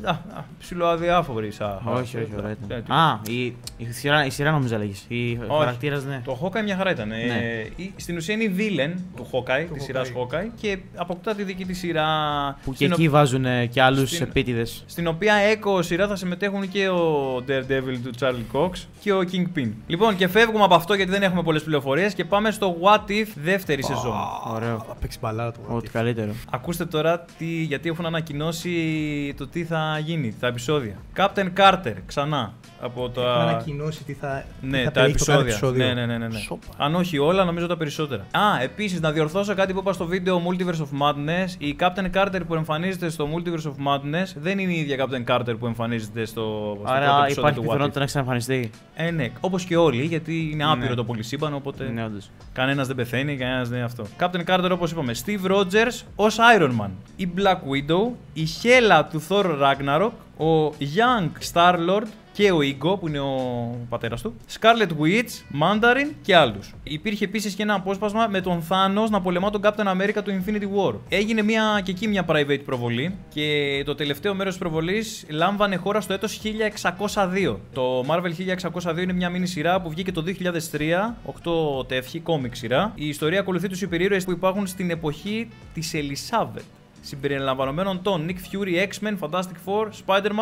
Ψιλοαδιάφορη όχι, ωραία. Η σειρά νομίζω λέγεις. Ο χαρακτήρας, ναι. Το Hawkeye μια χαρά ήταν. Στην ουσία είναι η villain του Hawkeye, της σειράς Hawkeye, και αποκτά τη δική της σειρά. Που και εκεί βάζουν και άλλους επίτηδες. Στην οποία Echo σειρά θα συμμετέχουν και ο Daredevil του Charlie Cox και ο Kingpin. Λοιπόν, και φεύγουμε από αυτό γιατί δεν έχουμε πολλές πληροφορίες και πάμε στο What If δεύτερη σεζόν. Ωραίο. Θα παίξει μπαλάρα το What If. Ό,τι καλύτερο. Ακούστε τώρα γιατί έχουν ανακοινώσει το τι θα γίνει, τα επεισόδια. Captain Carter, ξανά. Από τα... Έχουν ανακοινώσει τι θα. Ναι, θα τα επεισόδια. Ναι. Σόπα. Αν όχι όλα, νομίζω τα περισσότερα. Επίσης, να διορθώσω κάτι που είπα στο βίντεο Multiverse of Madness. Η Captain Carter που εμφανίζεται στο Multiverse of Madness δεν είναι η ίδια Captain Carter που εμφανίζεται στο Άρα υπάρχει πιθανότητα να ξαναεμφανιστεί. Ναι, όπως και όλοι, γιατί είναι άπειρο το πολυσύμπαν, οπότε ναι, κανένας δεν πεθαίνει, κανένας δεν είναι αυτό. Captain Carter, όπως είπαμε, Steve Rogers ως Iron Man, η Black Widow, η Hela του Thor Ragnarok, ο Young Star-Lord και ο Ego που είναι ο πατέρας του, Scarlet Witch, Mandarin και άλλους. Υπήρχε επίσης και ένα απόσπασμα με τον Thanos να πολεμά τον Captain America του Infinity War. Έγινε και εκεί μια private προβολή και το τελευταίο μέρος της προβολής λάμβανε χώρα στο έτος 1602. Το Marvel 1602 είναι μια μίνι σειρά που βγήκε το 2003, 8 τεύχη, κόμικ σειρά. Η ιστορία ακολουθεί τους υπερήρωες που υπάρχουν στην εποχή της Elizabeth, συμπεριλαμβανομένων των Nick Fury, X-Men, Fantastic Four, Spider-Man,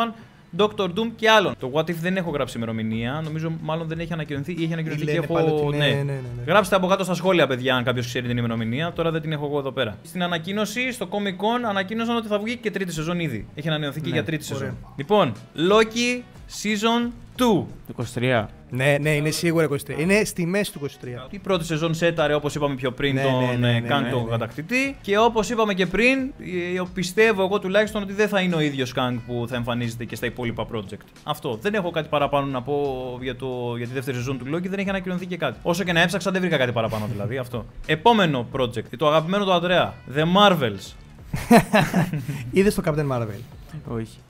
Dr. Doom και άλλων. Το What If δεν έχω γράψει ημερομηνία. Νομίζω μάλλον δεν έχει ανακοινωθεί ή έχει ανακοινωθεί και έχω. Ναι. Γράψτε από κάτω στα σχόλια, παιδιά, αν κάποιος ξέρει την ημερομηνία. Τώρα δεν την έχω εγώ εδώ πέρα. Στην ανακοίνωση, στο Comic Con, ανακοίνωσαν ότι θα βγει και τρίτη σεζόν ήδη. Έχει ανανεωθεί και για τρίτη σεζόν. Λοιπόν, Loki Season 2. 23. Ναι, είναι σίγουρα 23. Είναι στη μέση του 23. Η πρώτη σεζόν σέταρε, όπως είπαμε πιο πριν, τον Kang τον κατακτητή. Και όπως είπαμε και πριν, πιστεύω εγώ τουλάχιστον ότι δεν θα είναι ο ίδιος Kang που θα εμφανίζεται και στα υπόλοιπα project. Αυτό. Δεν έχω κάτι παραπάνω να πω για τη δεύτερη σεζόν του Loki, δεν έχει ανακοινωθεί και κάτι. Όσο και να έψαξα, δεν βρήκα κάτι παραπάνω δηλαδή. Αυτό. Επόμενο project, το αγαπημένο του Αντρέα, The Marvels. Είδες το Captain Marvel? Όχι.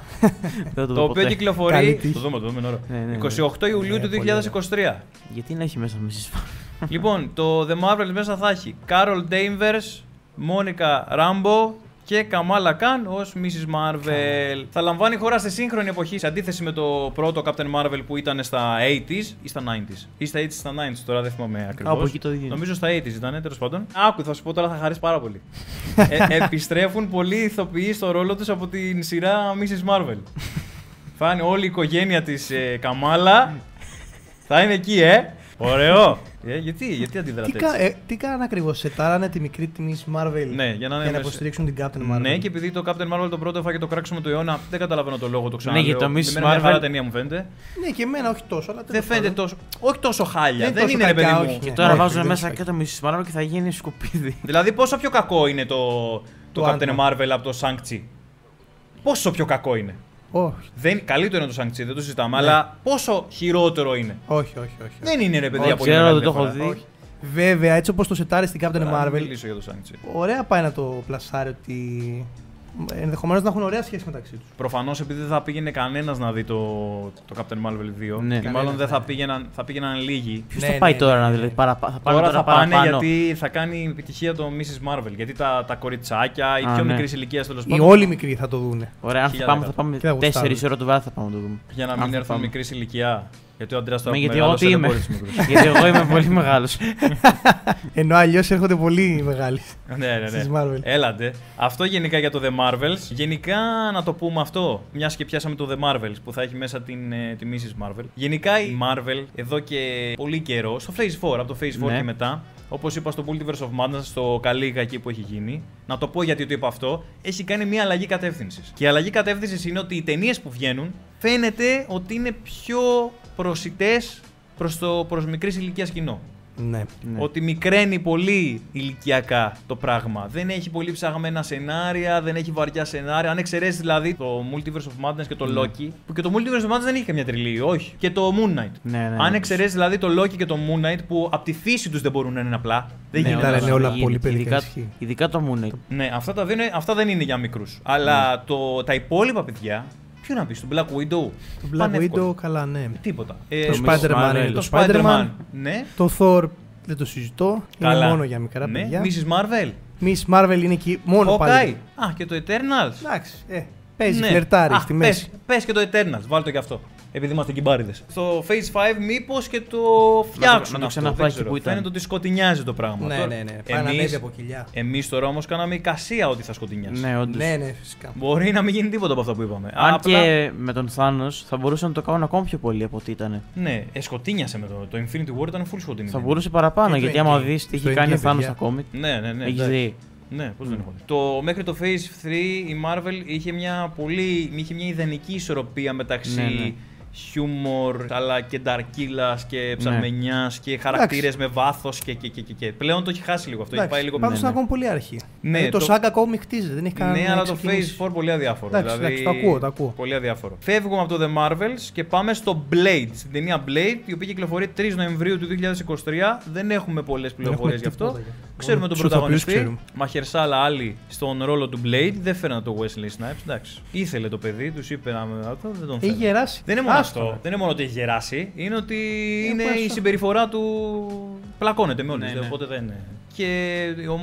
Το οποίο κυκλοφορεί. Το δούμε ώρα. 28 Ιουλίου του 2023. Γιατί να έχει μέσα Mrs. Marvel? Λοιπόν, το The Marvels μέσα θα έχει Carol Danvers, Monica Rambeau και Kamala Khan ως Mrs. Marvel. Θα λαμβάνει χώρα στη σύγχρονη εποχή, σε αντίθεση με το πρώτο Captain Marvel που ήταν στα 80s ή στα 90s. Ή στα 80s ή στα 90s, τώρα δεν θυμάμαι ακριβώς. Από εκεί το ίδιο. Νομίζω στα 80s ήταν, τέλος πάντων. Άκου, θα σου πω τώρα, θα χαρείς πάρα πολύ. Επιστρέφουν πολλοί ηθοποιοί στο ρόλο τους από την σειρά Mrs. Marvel. Θα είναι όλη η οικογένεια της Καμάλα. Θα είναι εκεί, Ωραίο. Γιατί αντιδράτε έτσι? Τι κάνανε ακριβώς, σετάρανε τη μικρή τη Miss Marvel για να υποστηρίξουν την Captain Marvel? Ναι, και επειδή το Captain Marvel το πρώτο έφαγε το κράξιμο του αιώνα, δεν καταλαβαίνω το λόγο, το ξαναλέω. Ναι, για το Miss Marvel. Μια ταινία μου φαίνεται. Ναι, και εμένα όχι τόσο, αλλά δεν φαίνεται τόσο. Όχι τόσο χάλια. Δεν τόσο είναι, παιδί μου. Και τώρα βάζουν μέσα και το Miss Marvel και θα γίνει σκουπίδι. Δηλαδή, πόσο πιο κακό είναι το Captain Marvel από το Shang-Chi? Πόσο πιο κακό είναι? Όχι. Καλύτερο είναι το Shang-Chi, δεν το συζητάμε, αλλά πόσο χειρότερο είναι? Όχι. Δεν είναι, ρε παιδιά, πολύ μεγάλη διαφορά. Βέβαια, έτσι όπως το σετάρει στην Captain Marvel. Μιλήσω για το Shang-Chi. Ωραία πάει να το πλασάρει ότι ενδεχομένως να έχουν ωραία σχέση μεταξύ τους. Προφανώς, επειδή δεν θα πήγαινε κανένας να δει το Captain Marvel 2. Ναι. Ή μάλλον δεν θα πήγαιναν λίγοι. Ποιος θα πάει τώρα να δει? Τώρα θα πάνε γιατί θα κάνει επιτυχία το Mrs. Marvel. Γιατί τα κοριτσάκια, οι πιο μικρής ηλικίας τέλος πάντων. Οι όλοι μικροί θα το δούνε. Ωραία, αν θα πάμε 4 ώρα το βράδυ θα πάμε να το δούμε. Για να μην έρθουν μικρής ηλικία. Γιατί ο Αντρέας τώρα γιατί εγώ είμαι πολύ μεγάλος. Ενώ αλλιώς έρχονται πολύ μεγάλοι. Ναι. Έλατε. Αυτό γενικά για το The Marvels. Γενικά να το πούμε αυτό, μιας και πιάσαμε το The Marvels που θα έχει μέσα τη Mrs. Marvel. Γενικά η Marvel εδώ και πολύ καιρό, στο Phase 4, από το Phase 4 και μετά, όπως είπα στο Multiverse of Madness, στο καλή κακή που έχει γίνει, να το πω γιατί το είπα αυτό, έχει κάνει μια αλλαγή κατεύθυνσης. Και η αλλαγή κατεύθυνσης είναι ότι οι ταινίες που βγαίνουν φαίνεται ότι είναι πιο προσιτές προς μικρής ηλικίας κοινό. Ναι. Ότι μικραίνει πολύ ηλικιακά το πράγμα. Δεν έχει πολύ ψαγμένα σενάρια, δεν έχει βαριά σενάρια. Αν εξαιρέσει δηλαδή το Multiverse of Madness και το Loki, που και το Multiverse of Madness δεν είχε καμιά τριλή, όχι. Και το Moon Knight. Ναι, αν εξαιρέσει δηλαδή το Loki και το Moon Knight που από τη φύση τους δεν μπορούν να είναι απλά. Δεν γίνεται όλα πολύ παιδικά. Ειδικά το Moon Knight. Ναι, αυτά δεν είναι για μικρούς. Αλλά τα υπόλοιπα παιδιά. Ποιο να πεις, το Black Widow? Το Black Widow, καλά, ναι. Τίποτα. Το Spider-Man είναι το Spider-Man. Ναι. Το Thor δεν το συζητώ. Καλά. Είναι μόνο για μικρά παιδιά. Mrs. Marvel. Miss Marvel είναι εκεί μόνο πάλι. Και το Eternals. Εντάξει, παίζει, φλερτάρει στη μέση. Πες και το Eternals, βάλ το και αυτό. Επειδή είμαστε κυμπάριδες. Στο Phase 5 μήπως και το φτιάξουν. Να το ξαναφάει που ήταν. Φαίνεται ότι σκοτεινιάζει το πράγμα. Ναι. Πάει να ανέβει από κοιλιά. Εμείς τώρα όμως κάναμε εικασία ότι θα σκοτεινιάσει. Ναι, όντως. Ναι, φυσικά. Μπορεί να μην γίνει τίποτα από αυτά που είπαμε. Αν και με τον Thanos θα μπορούσαν να το κάνουν ακόμα πιο πολύ από ό,τι ήταν. Ναι, σκοτεινιάσε με το Infinity War, ήταν full σκοτεινή. Θα μπορούσε παραπάνω, γιατί άμα δεις τι έχει κάνει ο Thanos στα κόμικ. Ναι. Έχεις δει. Ναι, πώς δεν έχω. Μέχρι το Phase 3 η Marvel είχε μια ιδανική ισορροπία μεταξύ χιούμορ, αλλά και νταρκύλας και ψαρμενιάς και χαρακτήρες με βάθος και. Πλέον το έχει χάσει λίγο αυτό. Έχει πάει λίγο πάντως είναι ακόμα πολύ αρχή. Ναι, το Saga ακόμη χτίζεται, δεν έχει κανένα. Ναι, αλλά το Phase 4 πολύ αδιάφορο. Εντάξει, το ακούω. Πολύ αδιάφορο. Φεύγουμε από το The Marvels και πάμε στο Blade. Στην ταινία Blade, η οποία κυκλοφορεί 3 Νοεμβρίου του 2023. Δεν έχουμε πολλές πληροφορίες γι' αυτό. Ξέρουμε τον πρωταγωνιστή. Μαχερσάλα άλλη στον ρόλο του Blade. Δεν φέρνει το Wesley Snipes. Εντάξει. Ήθελε το παιδί, του είπε να δεν τον φέρνει. Έχει γεράσει. Δεν είναι μόνο αυτό. Δεν είναι μόνο ότι έχει γεράσει. Είναι ότι είναι η συμπεριφορά του. Πλακώνεται με όλους. Οπότε δεν είναι. Και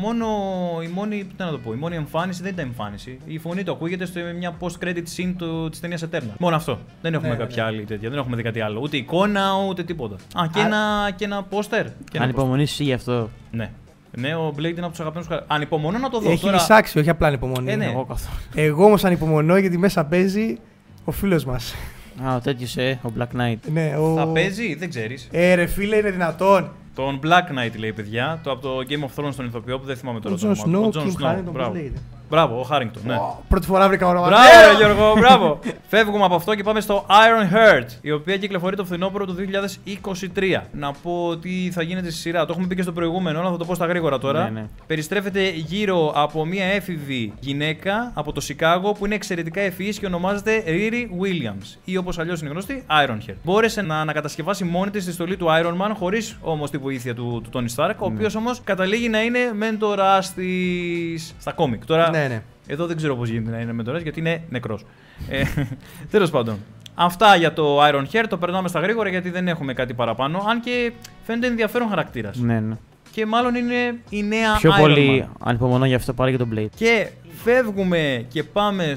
η μόνη εμφάνιση δεν ήταν εμφάνιση. Η φωνή του ακούγεται σε μια post-credit scene της ταινίας Eternal. Μόνο αυτό. Δεν έχουμε κάποια άλλη τέτοια. Δεν έχουμε δει κάτι άλλο. Ούτε εικόνα, ούτε τίποτα. Και ένα πόστερ. Ανυπομονήσεις γι' αυτό. Ναι, ο Blade είναι από τους αγαπημένους χαρακτήρες. Ανυπομονώ να το δω. Έχει εισάξει, όχι απλά ανυπομονή. Ναι. Εγώ όμως ανυπομονώ γιατί μέσα παίζει Ο φίλος μας. Α, ο τέτοιος, ο Black Knight. Ναι, Θα παίζει, δεν ξέρεις. Ρε φίλε, είναι δυνατόν. Τον Black Knight λέει, παιδιά, το από το Game of Thrones τον ηθοποιό που δεν θυμάμαι τώρα. Ο Τζον Σνόου, μπράβο. Μπράβο, ο Χάρινγκτον, ναι. Πρώτη φορά βρήκα όνομα. Μπράβο, Γιώργο, μπράβο. Φεύγουμε από αυτό και πάμε στο Iron Heart, η οποία κυκλοφορεί το φθινόπωρο του 2023. Να πω τι θα γίνεται στη σειρά. Το έχουμε πει και στο προηγούμενο, αλλά θα το πω στα γρήγορα τώρα. Ναι. Περιστρέφεται γύρω από μια έφηβη γυναίκα από το Σικάγο που είναι εξαιρετικά ευφυής και ονομάζεται Riri Williams, ή όπως αλλιώς είναι γνωστή, Ironheart. Μπόρεσε να ανακατασκευάσει μόνη της τη στολή του Iron Man χωρίς όμως τη βοήθεια του Tony Stark, ο οποίος όμως καταλήγει να είναι μέντορας της στα κόμικ. Τώρα, ναι. Εδώ δεν ξέρω πώς γίνεται να είναι μέντορας γιατί είναι νεκρός. Τέλος πάντων. Αυτά για το Ironheart, το περνάμε στα γρήγορα γιατί δεν έχουμε κάτι παραπάνω. Αν και φαίνεται ενδιαφέρον χαρακτήρας. Ναι. Και μάλλον είναι η νέα Πιο Iron πολύ Man. ανυπομονώ γι' αυτό πάρει και τον Blade. Και φεύγουμε και πάμε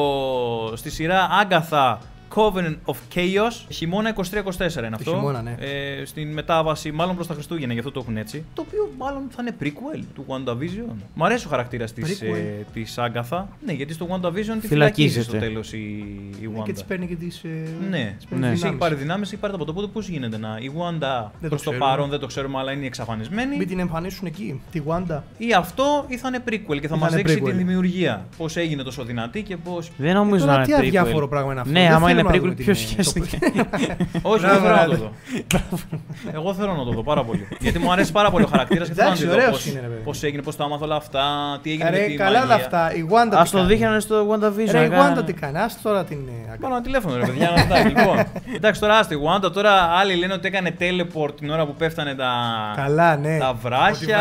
στη σειρά Agatha Covenant of Chaos. Χειμώνα 23-24 είναι αυτό. Χειμώνα, ναι. Στην μετάβαση, μάλλον προς τα Χριστούγεννα, γι' αυτό το έχουν έτσι. Το οποίο μάλλον θα είναι prequel του WandaVision. Μ' αρέσει ο χαρακτήρας της Agatha. Ναι, γιατί στο WandaVision τη φυλακίζει στο τέλος η Wanda. Και της παίρνει και τις. Ναι, έχει πάρει δυνάμεις, έχει πάρει από το πόδι. Πώς γίνεται να. Η Wanda προς το παρόν δεν το ξέρουμε, αλλά είναι εξαφανισμένη. Μην την εμφανίσουν εκεί, τη Wanda. Ή αυτό ή θα είναι prequel και θα μας δείξει τη δημιουργία. Πώς έγινε τόσο δυνατή και πώς. Δεν νομίζω να είναι prequel. Τι αδιάφορο πράγμα είναι αυτό. Ναι, άμα είναι prequel, ποιο σχέστηκε. Όχι, δεν θέλω να το δω. Εγώ θέλω να το δω πάρα πολύ. Γιατί μου αρέσει πάρα πολύ ο χαρακτήρας και θέλω να δω πώς έγινε, πώς τα άμαθα όλα αυτά, τι έγινε με τη καλά όλα αυτά. Η Wanda. Ας το δείχνανε στο WandaVision. Η Wanda τι κάνει, ας τώρα την. Πάρω ένα τηλέφωνο, ρε παιδιά, να κοιτάξει. Λοιπόν, εντάξει τώρα στη Wanda, τώρα άλλοι λένε ότι έκανε teleport την ώρα που πέφτανε τα βράχια.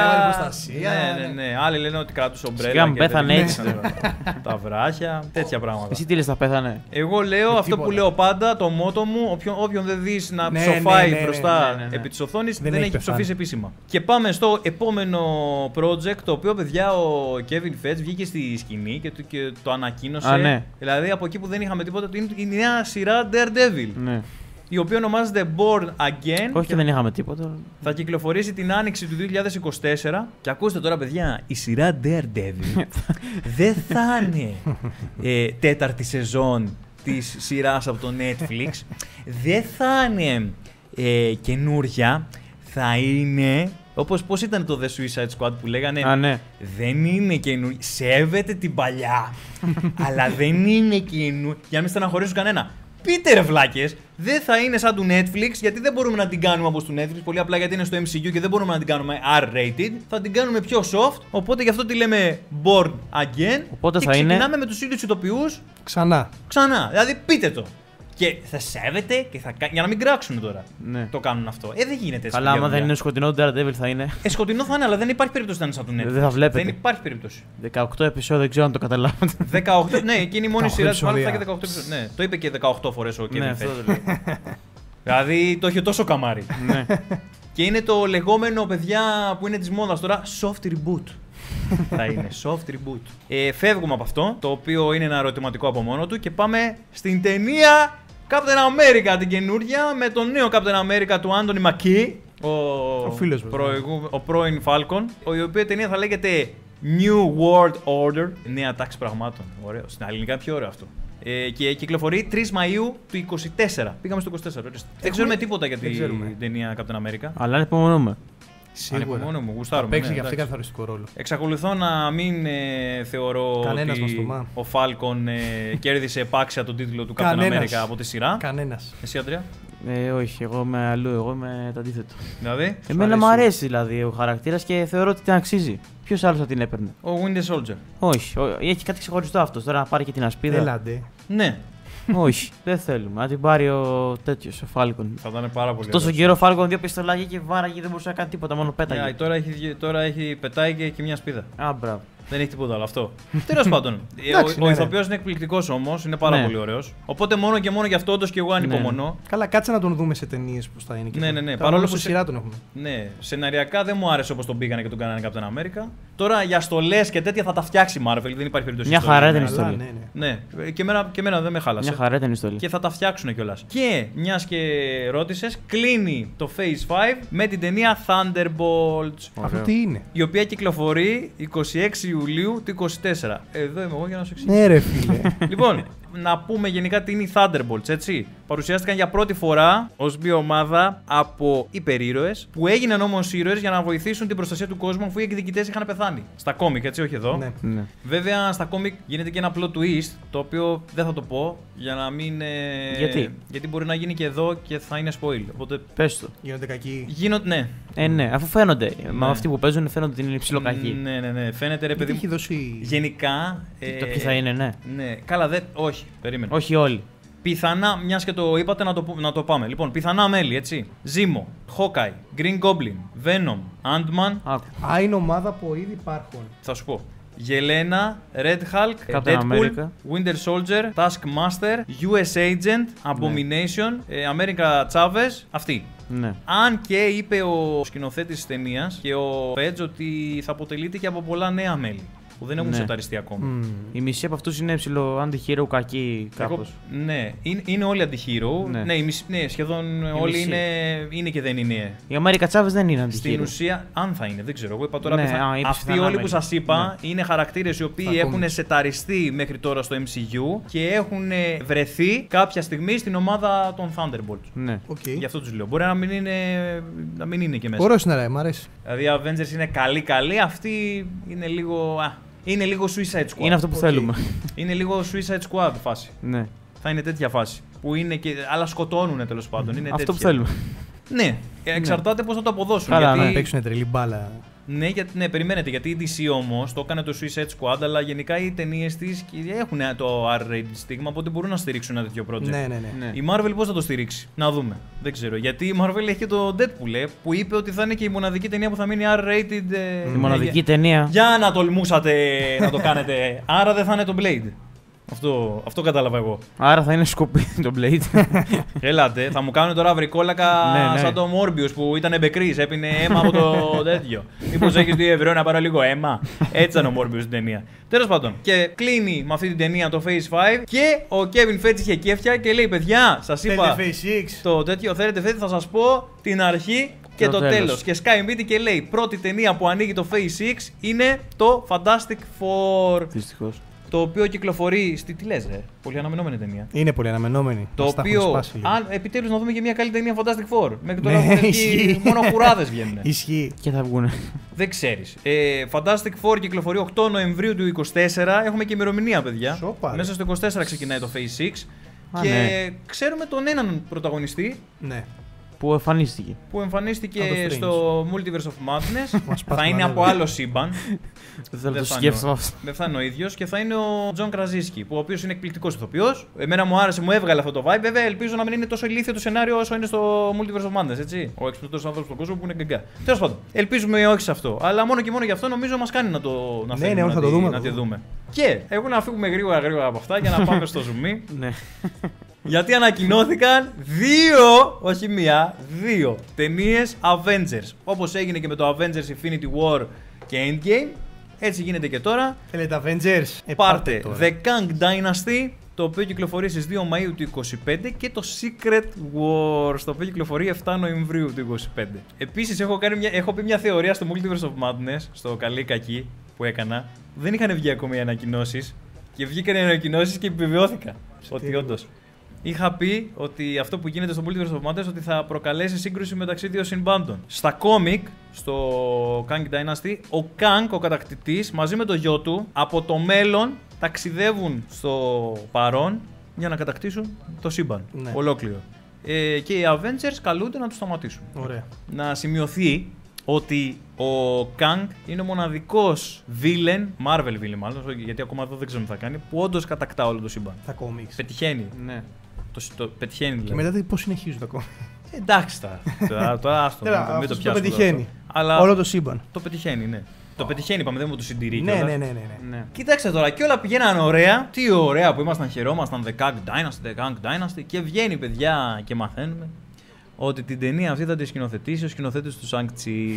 Ναι. Άλλοι λένε ότι κρατούσε ομπρέλα. Σιγά μου πέθανε έτσι. Τα βράχια, τέτοια πράγματα. Εσύ τι λες, θα πέθανε. Εγώ λέω αυτό που λέω πάντα, το μότο μου, όποιον δεν δεις να ψοφάει μπροστά επί της οθόνης, δεν έχει ψοφήσει επίσημα. Και πάμε στο επόμενο project, το οποίο, παιδιά, ο Kevin Feige βγήκε στη σκηνή και το ανακοίνωσε. Ναι. Δηλαδή από εκεί που δεν είχαμε τίποτα, είναι η νέα σειρά Daredevil. Ναι. Η οποία ονομάζεται Born Again. Όχι, δεν είχαμε τίποτα. Θα κυκλοφορήσει την άνοιξη του 2024. Και ακούστε τώρα, παιδιά, η σειρά Daredevil δεν θα είναι τέταρτη σεζόν της σειράς από το Netflix. Δεν θα είναι καινούρια. Θα είναι πώς ήταν το The Suicide Squad που λέγανε. Ναι. Δεν είναι καινούρια. Σέβεται την παλιά. Αλλά δεν είναι καινούρια. Για να μην στεναχωρήσουν κανένα. Πείτε ρε βλάκες, δεν θα είναι σαν του Netflix, γιατί δεν μπορούμε να την κάνουμε όπως του Netflix, πολύ απλά γιατί είναι στο MCU και δεν μπορούμε να την κάνουμε R-rated. Θα την κάνουμε πιο soft, οπότε γι' αυτό τη λέμε Born Again. Οπότε και θα ξεκινάμε με τους ίδιους ηθοποιούς ξανά. Δηλαδή πείτε το. Και θα σέβεται και θα κάνει. Για να μην κράξουν τώρα. Ναι. Το κάνουν αυτό. Δεν γίνεται έτσι. Καλά, άμα δεν είναι σκοτεινό, Daredevil θα είναι. Σκοτεινό θα είναι, αλλά δεν υπάρχει περίπτωση να είναι σαν του Netflix. Δεν θα βλέπετε. Δεν υπάρχει περίπτωση. 18 επεισόδια, δεν ξέρω αν το καταλάβατε. 18, ναι, εκείνη η μόνη σειρά τη μάλλον θα έχει 18 επεισόδια. Ναι, το είπε και 18 φορές ο Kevin Feige. Δηλαδή το έχει τόσο καμάρι. Ναι. Και είναι το λεγόμενο, παιδιά, που είναι της μόδας τώρα, soft reboot. Θα είναι soft reboot. Φεύγουμε από αυτό, το οποίο είναι ένα ερωτηματικό από μόνο του και πάμε στην ταινία Captain America την καινούρια με τον νέο Captain America του Anthony Mackie, ο πρώην Falcon, η οποία ταινία θα λέγεται New World Order, νέα τάξη πραγμάτων. Ωραίο, στην ελληνικά πιο ωραίο αυτό. Και κυκλοφορεί 3 Μαΐου του 24. Πήγαμε στο 24. Δεν ξέρουμε τίποτα για την ταινία Captain America. Αλλά ανυπομονούμε. Σίγουρα. Μου γουστάρουμε. Παίξει για αυτή καθοριστικό ρόλο. Εξακολουθώ να μην θεωρώ ότι ο Falcon κέρδισε επάξια τον τίτλο του Captain America από τη σειρά. Κανένας. Εσύ, Αντρέα? Όχι, εγώ είμαι αλλού, εγώ είμαι το αντίθετο. Δηλαδή? Εμένα μου αρέσει δηλαδή ο χαρακτήρας και θεωρώ ότι την αξίζει. Ποιος άλλος θα την έπαιρνε? Ο Winter Soldier. Όχι, έχει κάτι ξεχωριστό αυτό. Τώρα να πάρει και την ασπίδα. Ελάτε. Ναι. Όχι, δεν θέλουμε. Να την πάρει ο τέτοιος, ο Falcon. Θα ήταν πάρα πολύ. Τόσο καιρό Falcon, 2 πιστολάκια και βάραγε, δεν μπορούσε να κάνει τίποτα, μόνο πέταγε. Τώρα έχει πετάει και μια σπίδα. Α, μπράβο. Δεν έχει τίποτα άλλο αυτό. Τέλος πάντων. Ο ηθοποιός είναι εκπληκτικός όμως, είναι πάρα πολύ ωραίος. Οπότε μόνο και μόνο γι' αυτό όντως και εγώ ανυπομονώ. Καλά, κάτσε να τον δούμε σε ταινίες που θα είναι. Ναι. Παρόλο που σειρά τον έχουμε. Ναι, σεναριακά δεν μου άρεσε όπως τον πήγανε και τον κάνανε Captain America. Τώρα για στολές και τέτοια θα τα φτιάξει η Marvel, δεν υπάρχει περίπτωση. Μια χαρά ήταν η στολή. Ναι, και εμένα δεν με χάλασε. Μια χαρά ήταν η στολή. Και θα τα φτιάξουν κιόλας. Και μιας και ρώτησες, κλείνει το Phase 5 με την ταινία Thunderbolts. Αυτό τι είναι? Η οποία κυκλοφορεί 26 Ιουλίου του 24. Εδώ είμαι εγώ για να σου εξηγήσω. Ναι, ρε φίλε. Λοιπόν, να πούμε γενικά τι είναι οι Thunderbolts, έτσι. Παρουσιάστηκαν για πρώτη φορά ως μια ομάδα από υπερήρωες που έγιναν όμως ήρωες για να βοηθήσουν την προστασία του κόσμου αφού οι εκδικητές είχαν πεθάνει. Στα κόμικ, έτσι, όχι εδώ. Ναι. Βέβαια, στα κόμικ γίνεται και ένα plot twist, το οποίο δεν θα το πω για να μην. Γιατί μπορεί να γίνει και εδώ και θα είναι spoil. Οπότε. Πες το. Γίνονται κακοί. Γίνονται, ναι. Ναι, αφού φαίνονται. Μα αυτοί που παίζουν φαίνονται ότι είναι ψιλοκακοί. Ναι. Φαίνεται, ρε παιδί μου. Έχει δώσει. Γενικά. Το ποιοι θα είναι, ναι. Ναι. Καλά, όχι. Περίμενε. Όχι όλοι. Πιθανά, μιας και το είπατε, να το πάμε. Λοιπόν, πιθανά μέλη, έτσι. Ζήμο, Hawkeye, Green Goblin, Venom, Ant-Man. Είναι ομάδα που ήδη υπάρχουν. Θα σου πω. Γελένα, Red Hulk, Captain Deadpool, America. Winter Soldier, Taskmaster, US Agent, Abomination, America Chavez, αυτή. Ναι. Αν και είπε ο σκηνοθέτης της ταινίας και ο Page ότι θα αποτελείται και από πολλά νέα μέλη που δεν έχουν σεταριστεί ακόμα. Η μισή από αυτούς είναι ψηλό anti-hero κακοί κάπως. Ναι, είναι όλοι anti-hero. Ναι. Ναι, σχεδόν όλοι είναι και δεν είναι. Η America Chavez δεν είναι anti-hero. Στην ουσία, αν θα είναι, δεν ξέρω. Εγώ είπα τώρα Ναι, αυτοί όλοι που σας είπα είναι χαρακτήρες οι οποίοι έχουν σεταριστεί μέχρι τώρα στο MCU και έχουν βρεθεί κάποια στιγμή στην ομάδα των Thunderbolts. Ναι. Okay. Γι' αυτό τους λέω. Μπορεί να μην είναι και μέσα. Ωραίος είναι, ρε, μ' αρέσει. Δηλαδή οι Avengers είναι καλοί, αυτοί είναι λίγο. Είναι λίγο Suicide Squad. Είναι αυτό που θέλουμε. Είναι λίγο Suicide Squad φάση. Ναι. Θα είναι τέτοια φάση. Που είναι και. Αλλά σκοτώνουν τέλος πάντων. Είναι Αυτό που τέτοια. θέλουμε. Ναι, εξαρτάται πώς θα το αποδώσουν. Καλά, γιατί... ναι. Παίξουν τρελή μπάλα. Ναι, περιμένετε, γιατί η DC όμως το έκανε το Suicide Squad, αλλά γενικά οι ταινίες της έχουν το R-rated στίγμα, οπότε μπορούν να στηρίξουν ένα τέτοιο project. Ναι. Η Marvel πώς θα το στηρίξει, να δούμε. Δεν ξέρω. Γιατί η Marvel έχει και το Deadpool, που είπε ότι θα είναι και η μοναδική ταινία που θα μείνει R-rated. Η μοναδική ταινία. Για να τολμούσατε να το κάνετε. Άρα δεν θα είναι το Blade. Αυτό κατάλαβα εγώ. Άρα θα είναι σκουπίδι το Blade. Έλατε, θα μου κάνουν τώρα βρικόλακα Ναι. σαν το Morbius που ήταν μπεκρής, έπινε αίμα από το τέτοιο. Μήπως έχεις 2 ευρώ να πάρω λίγο αίμα. Έτσι ήταν ο Morbius στην ταινία. Τέλος πάντων, και κλείνει με αυτή την ταινία το Phase 5 και ο Kevin Feige είχε κέφια και λέει: παιδιά, σας είπα Θέλετε Phase 6. το τέτοιο, θέλετε Feige, θα σας πω την αρχή και το τέλος. Και Sky Media και λέει: πρώτη ταινία που ανοίγει το Phase 6 είναι το Fantastic Four. Δυστυχώς. Το οποίο κυκλοφορεί στη. Τι λες, ρε, πολύ αναμενόμενη ταινία. Είναι πολύ αναμενόμενη. Το οποίο. Αν επιτέλους να δούμε και μια καλή ταινία Fantastic Four. Μέχρι τώρα Ναι, έχουν βγει ισχύει. μόνο κουράδες βγαίνουν. Ισχύει. Και θα βγουν. Δεν ξέρεις. Fantastic Four κυκλοφορεί 8 Νοεμβρίου του 2024. Έχουμε και ημερομηνία, παιδιά. Σοπα, Μέσα στο 24 ξεκινάει το Phase 6. Και ναι. ξέρουμε τον έναν πρωταγωνιστή Ναι. Που εμφανίστηκε. που εμφανίστηκε Από το Strange. στο Multiverse of Madness. Μας Θα πάθουμε είναι άλλο. από άλλο σύμπαν. Δεν θέλω να το θα σκέφτομαι είναι αυτό. Δεν θα είναι ο ίδιος και θα είναι ο Τζον Κραζίσκι, ο οποίος είναι εκπληκτικός ηθοποιός. Εμένα μου άρεσε, μου έβγαλε αυτό το vibe. Βέβαια, ελπίζω να μην είναι τόσο ηλίθιο το σενάριο όσο είναι στο Multiverse of Madness, έτσι. Ο εξυπνητός άνθρωπος στον κόσμο που είναι γκαγκά. Τέλος πάντων, ελπίζουμε όχι σε αυτό. Αλλά μόνο και μόνο γι' αυτό νομίζω μας κάνει να θέλουμε ναι, θα το δούμε, να τη δούμε. Και εγώ να φύγουμε γρήγορα από αυτά για να πάμε στο zoom. Ναι. Γιατί ανακοινώθηκαν όχι μία, δύο ταινίες Avengers. Όπως έγινε και με το Avengers Infinity War και Endgame, έτσι γίνεται και τώρα. Θέλετε Avengers. Πάρτε τώρα. The Kang Dynasty, το οποίο κυκλοφορεί στις 2 Μαΐου του 25 και το Secret Wars, το οποίο κυκλοφορεί 7 Νοεμβρίου του 25. Επίσης έχω πει μια θεωρία στο Multiverse of Madness, στο καλή κακή που έκανα. Δεν είχαν βγει ακόμη οι ανακοινώσεις και βγήκαν οι ανακοινώσεις και επιβεβαιώθηκα ότι όντως. Είχα πει ότι αυτό που γίνεται στο Multiverse of Madness ότι θα προκαλέσει σύγκρουση μεταξύ δύο συμβάντων. Στα κόμικ, στο Kang Dynasty, ο Kang, ο κατακτητής, μαζί με το γιο του, από το μέλλον ταξιδεύουν στο παρόν για να κατακτήσουν το σύμπαν. Ναι. Ολόκληρο. Και οι Avengers καλούνται να τους σταματήσουν. Ωραία. Να σημειωθεί ότι ο Kang είναι ο μοναδικός villain, Marvel villain μάλλον, γιατί ακόμα εδώ δεν ξέρουμε τι θα κάνει, που όντως κατακτά όλο το σύμπαν. Τα κόμιξ. Πετυχαίνει. Ναι. Το πετυχαίνει δηλαδή. Και μετά πώς συνεχίζουν τα κόμιξ. Εντάξει τώρα άστο, μην το πιάσουμε. Το πετυχαίνει. Αλλά Όλο το σύμπαν. το πετυχαίνει, ναι. Το πετυχαίνει, είπαμε, δεν μου το συντηρεί. Ναι, κιόλας. ναι. Κοίταξε τώρα, και όλα πηγαίναν ωραία. Τι ωραία που ήμασταν, χαιρόμασταν. The Kang Dynasty. Και βγαίνει, παιδιά, και μαθαίνουμε ότι την ταινία αυτή θα τη σκηνοθετήσει ο σκηνοθέτης του Shang-Chi.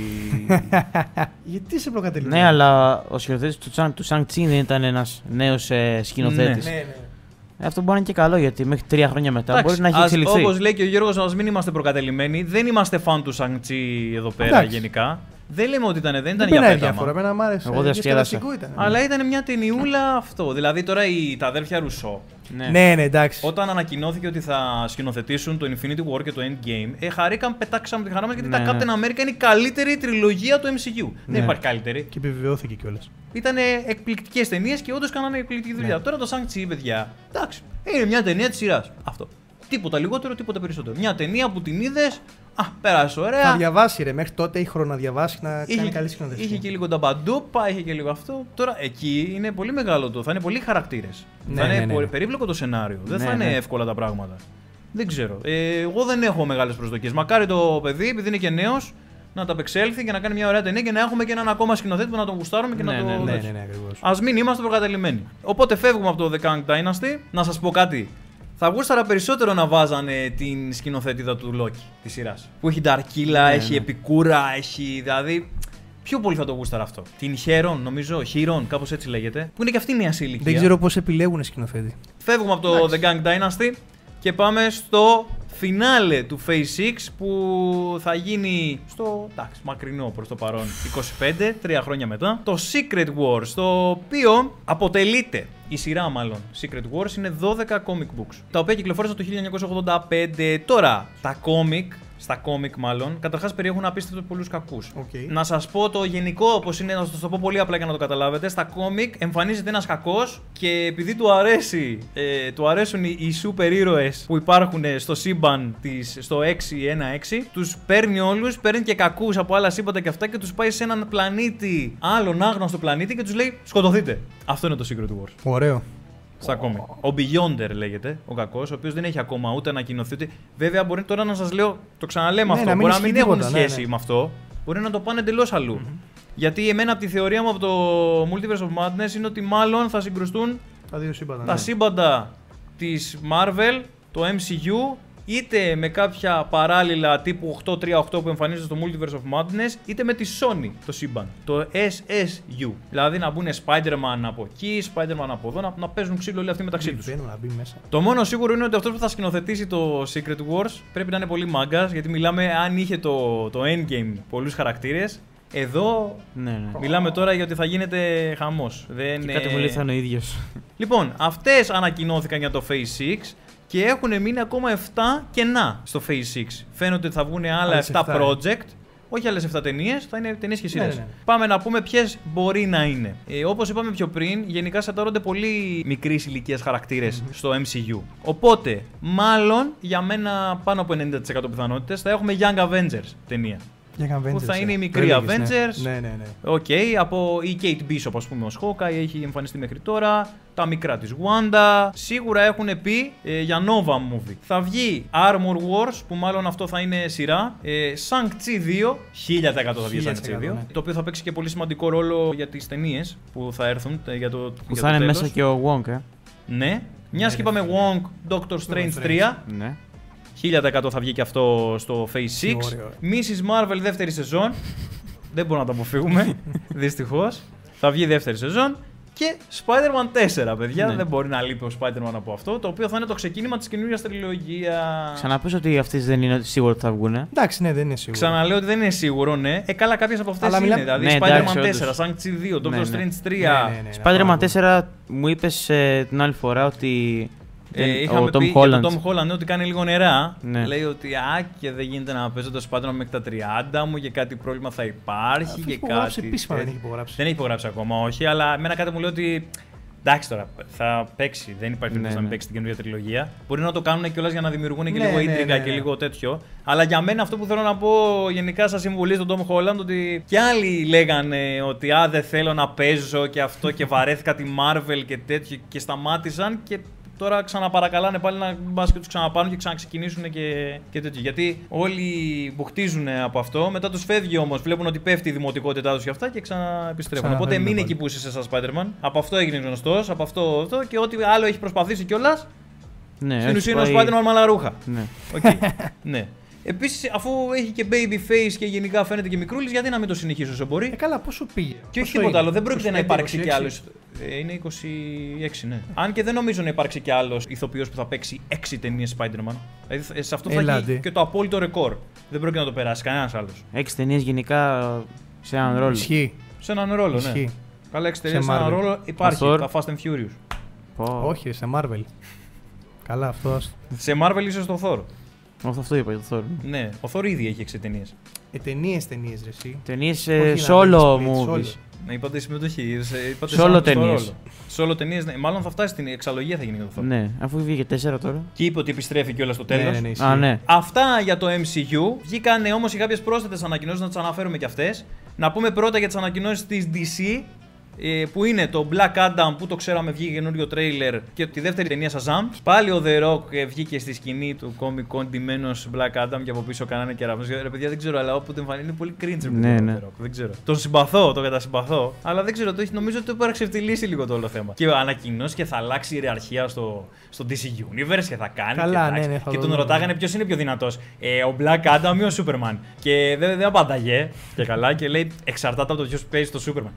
Γιατί σε προκατελεί. Ναι, αλλά ο σκηνοθέτης του Shang-Chi δεν ήταν ένας νέος σκηνοθέτης. Ναι. Αυτό μπορεί να είναι και καλό γιατί μέχρι 3 χρόνια μετά Εντάξει, μπορεί να έχει εξελιχθεί. όπως λέει και ο Γιώργος, ας μην είμαστε προκατελημένοι. Δεν είμαστε φαν του Shang-Chi εδώ πέρα Εντάξει. γενικά. Δεν λέμε ότι δεν ήταν δεν για πέταμα. Διάφορα, εμένα μ' άρεσε. Εγώ δεν σκέδασα. Αλλά ήταν μια ταινιούλα αυτό. Δηλαδή τώρα τα αδέρφια Ρουσό. Ναι, εντάξει. Όταν ανακοινώθηκε ότι θα σκηνοθετήσουν το Infinity War και το Endgame, χαρήκαν, πετάξαμε τη χαρά μας γιατί τα Captain America είναι η καλύτερη τριλογία του MCU. Δεν υπάρχει καλύτερη. Και επιβεβαιώθηκε κιόλας. Ήταν εκπληκτικές ταινίες και όντως κάνανε εκπληκτική δουλειά. Τώρα το Shang-Chi, παιδιά, εντάξει, είναι μια ταινία της σειράς. Αυτό. Τίποτα λιγότερο, τίποτα περισσότερο. Μια ταινία που την είδες, πέρασε ωραία. Θα διαβάσει ρε, μέχρι τότε έχει χρόνο να διαβάσει να κάνει καλή σκηνοθεσία. Είχε και λίγο τα μπαντούπα, είχε και λίγο αυτό. Τώρα εκεί είναι πολύ μεγάλο θα είναι πολλοί χαρακτήρες. Θα είναι περίπλοκο το σενάριο. Δεν θα είναι εύκολα τα πράγματα. Δεν ξέρω. Εγώ δεν έχω μεγάλες προσδοκίες. Μακάρι το παιδί, επειδή είναι και νέος, να τα απεξέλθει και να κάνει μια ωραία ταινία και να έχουμε και έναν ακόμα σκηνοθέτη που να τον γουστάρουμε και να το. Ναι, ας μην είμαστε προκατελημένοι. Οπότε φεύγουμε από το The Kang Dynasty. Να σας πω κάτι. Θα γούσταρα περισσότερο να βάζανε την σκηνοθέτηδα του Loki της σειράς. Που έχει Νταρκίλα, έχει Επικούρα, έχει. Δηλαδή. Πιο πολύ θα το γούσταρα αυτό. Την Χέρον, νομίζω, Χίρον, κάπως έτσι λέγεται. Που είναι και αυτή μια ηλικία. Δεν ξέρω πώς επιλέγουν σκηνοθέτη. Φεύγουμε από το The Kang Dynasty και πάμε στο φινάλε του Phase 6 που θα γίνει στο μακρινό προς το παρόν 25, 3 χρόνια μετά. Το Secret Wars, το οποίο αποτελείται, η σειρά μάλλον, Secret Wars είναι 12 comic books, τα οποία κυκλοφόρησαν το 1985. Τώρα, τα στα κόμικ μάλλον, καταρχάς περιέχουν απίστευτο πολλούς κακούς. Να σας πω το γενικό, όπως είναι, να σας το πω πολύ απλά για να το καταλάβετε. Στα κόμικ εμφανίζεται ένας κακός και επειδή του αρέσουν οι σούπερ ήρωες που υπάρχουν στο σύμπαν στο 616, τους παίρνει όλους, παίρνει και κακούς από άλλα σύμπαντα και αυτά και τους πάει σε έναν πλανήτη, άλλον άγνωστο πλανήτη και τους λέει σκοτωθείτε. Αυτό είναι το Secret Wars. Ωραίο. Στα κόμικ. Ο Beyonder λέγεται, ο κακός, ο οποίος δεν έχει ακόμα ούτε ανακοινωθεί. Ούτε... Βέβαια, μπορεί τώρα να σας λέω, το ξαναλέμε αυτό. Μπορεί να μην έχουν σχέση με αυτό. Μπορεί να το πάνε εντελώς αλλού. Γιατί εμένα από τη θεωρία μου από το Multiverse of Madness είναι ότι μάλλον θα συγκρουστούν τα σύμπαντα της Marvel, το MCU, είτε με κάποια παράλληλα τύπου 838 που εμφανίζεται στο Multiverse of Madness, είτε με τη Sony το σύμπαν, το SSU. Δηλαδή να μπουν Spider-Man από εκεί, Spider-Man από εδώ, να παίζουν ξύλο όλοι αυτοί μεταξύ τους. Το μόνο σίγουρο είναι ότι αυτός που θα σκηνοθετήσει το Secret Wars πρέπει να είναι πολύ μάγκας, γιατί μιλάμε αν είχε το Endgame πολλούς χαρακτήρες. Εδώ μιλάμε τώρα για ότι θα γίνεται χαμός. Και κάτι μου λέει θα είναι ο ίδιος. Λοιπόν, αυτές ανακοινώθηκαν για το Phase 6. Και έχουν μείνει ακόμα 7 κενά στο Phase 6. Φαίνεται ότι θα βγουν άλλα 7 project, όχι άλλες 7 ταινίες, θα είναι ταινίες και σειρές. Πάμε να πούμε ποιες μπορεί να είναι. Όπως είπαμε πιο πριν, γενικά σετάρονται πολύ μικρής ηλικίας χαρακτήρες στο MCU. Οπότε, μάλλον για μένα πάνω από 90% πιθανότητες θα έχουμε Young Avengers ταινία. Που θα είναι οι μικροί Avengers. Ναι. Από η Kate Bishop, ας πούμε, ως Hawkeye έχει εμφανιστεί μέχρι τώρα. Τα μικρά της Wanda. Σίγουρα έχουν πει για Nova movie. Θα βγει Armor Wars, που μάλλον αυτό θα είναι σειρά. Shang-Chi 2. 1000% θα βγει Shang-Chi 2. Ναι. Το οποίο θα παίξει και πολύ σημαντικό ρόλο για τις ταινίες που θα έρθουν. Που θα είναι μέσα και ο Wong, Ναι. Μιας και είπαμε Wong, Doctor Strange 3. Ναι. 1000% θα βγει και αυτό στο Phase 6. Mrs. Marvel δεύτερη σεζόν. Δεν μπορούμε να το αποφύγουμε. Δυστυχώς. Θα βγει δεύτερη σεζόν. Και Spider-Man 4, παιδιά. Ναι. Δεν μπορεί να λείπει ο Spider-Man από αυτό. Το οποίο θα είναι το ξεκίνημα της καινούριας τριλογίας. Ξαναπες ότι αυτές δεν είναι σίγουρο ότι θα βγουν. Εντάξει, ναι, δεν είναι σίγουρο. Ξαναλέω ότι δεν είναι σίγουρο, ναι. Καλά, κάποιες από αυτές είναι. Δηλαδή Spider-Man 4, Shang-Chi 2, Doctor Strange 3. Spider-Man 4 μου είπες την άλλη φορά ότι. Είχαμε πει για τον Tom Holland ότι κάνει λίγο νερά. Ναι. Λέει ότι και δεν γίνεται να παίζω το Spider-Man μέχρι τα 30 μου και κάτι πρόβλημα θα υπάρχει. Και κάτι. Επίσημα δεν έχει υπογράψει. Δεν έχει υπογράψει ακόμα, όχι, αλλά εμένα κάτι μου λέει ότι. Εντάξει τώρα, θα παίξει. Δεν υπάρχει περίπτωση να μην παίξει την καινούργια τριλογία. Μπορεί να το κάνουν κιόλας για να δημιουργούν και λίγο ίντριγκα και λίγο τέτοιο. Αλλά για μένα αυτό που θέλω να πω γενικά σαν συμβουλή στον Tom Holland, ότι κι άλλοι λέγανε ότι δεν θέλω να παίζω και αυτό και βαρέθηκα τη Marvel και τέτοιο και σταμάτησαν. Και τώρα ξαναπαρακαλάνε πάλι να μπας και τους ξαναπάρουν και ξαναξεκινήσουν και τέτοιο. Γιατί όλοι μπουχτίζουν από αυτό, μετά τους φεύγει όμως, βλέπουν ότι πέφτει η δημοτικότητά τους και αυτά και ξαναεπιστρέφουν. Οπότε μην εκεί που είσαι σαν Spider-Man. Από αυτό έγινε γνωστός, από αυτό και ό,τι άλλο έχει προσπαθήσει κιόλας. Ναι, στην ουσία είναι ο Spider-Man με άλλα ρούχα. Ναι. Okay. Ναι. Επίσης, αφού έχει και baby face και γενικά φαίνεται και μικρούλης, γιατί να μην το συνεχίσει όσο μπορεί. Καλά, πόσο πήγε. Και όχι τίποτα άλλο, δεν πρόκειται να υπάρξει κι άλλο. Είναι 26, ναι. Αν και δεν νομίζω να υπάρξει κι άλλο ηθοποιός που θα παίξει 6 ταινίες Spider-Man. Δηλαδή, σε αυτό θα έχει και το απόλυτο ρεκόρ. Δεν πρόκειται να το περάσει κανένας άλλος. 6 ταινίες γενικά. Σε έναν ρόλο. Ισχύει. Σε έναν ρόλο, ναι. Ισχύει. Καλά, εξωτερία σε Marvel. έναν ρόλο υπάρχει. Thor. Τα Fast and Furious. Όχι, σε Marvel. Καλά, αυτό. Σε Marvel ίσως το Thor. Όχι, αυτό είπα για το Thor. Ναι, ο Thor ήδη έχει 6 ταινίες. Ταινίες, ρε εσύ. Ταινίες Όχι, solo να μπει split, movies. solo. Ναι, είπατε συμμετοχή. Είπατε Solo σαν ταινίες. Solo ταινίες, ναι. Μάλλον θα φτάσει στην εξαλλογία θα γίνει για το Thor. Ναι, αφού βγήκε 4 τώρα. Και είπε ότι επιστρέφει κιόλας στο τέλος. Ναι, ισχύει. Α, ναι. Αυτά για το MCU. Βγήκαν όμως και κάποιες πρόσθετες ανακοινώσεις, να τις αναφέρουμε κι αυτές. Να πούμε πρώτα για τις ανακοινώσεις της DC. Που είναι το Black Adam που το ξέραμε, βγήκε καινούριο τρέιλερ, και τη δεύτερη ταινία Shazam. Πάλι ο The Rock βγήκε στη σκηνή του Comic Con ντυμένος Black Adam και από πίσω κάνανε κεραυνούς. Ρε παιδιά, δεν ξέρω, αλλά όποτε εμφανίζεται είναι πολύ cringe. Ναι, ναι. The Rock. Δεν ξέρω. Τον συμπαθώ, τον κατασυμπαθώ, αλλά δεν ξέρω, νομίζω ότι το παραξευτιλήσει λίγο το όλο θέμα. Και ανακοινώσει και θα αλλάξει η ιεραρχία στο DC Universe και θα κάνει. Καλά, και, ναι, θα και το τον δούμε. ρωτάγανε ποιος είναι πιο δυνατός. Ο Black Adam ή ο Superman. Και δεν απάνταγε και καλά και λέει εξαρτάται από το ποιος παίζει το Superman.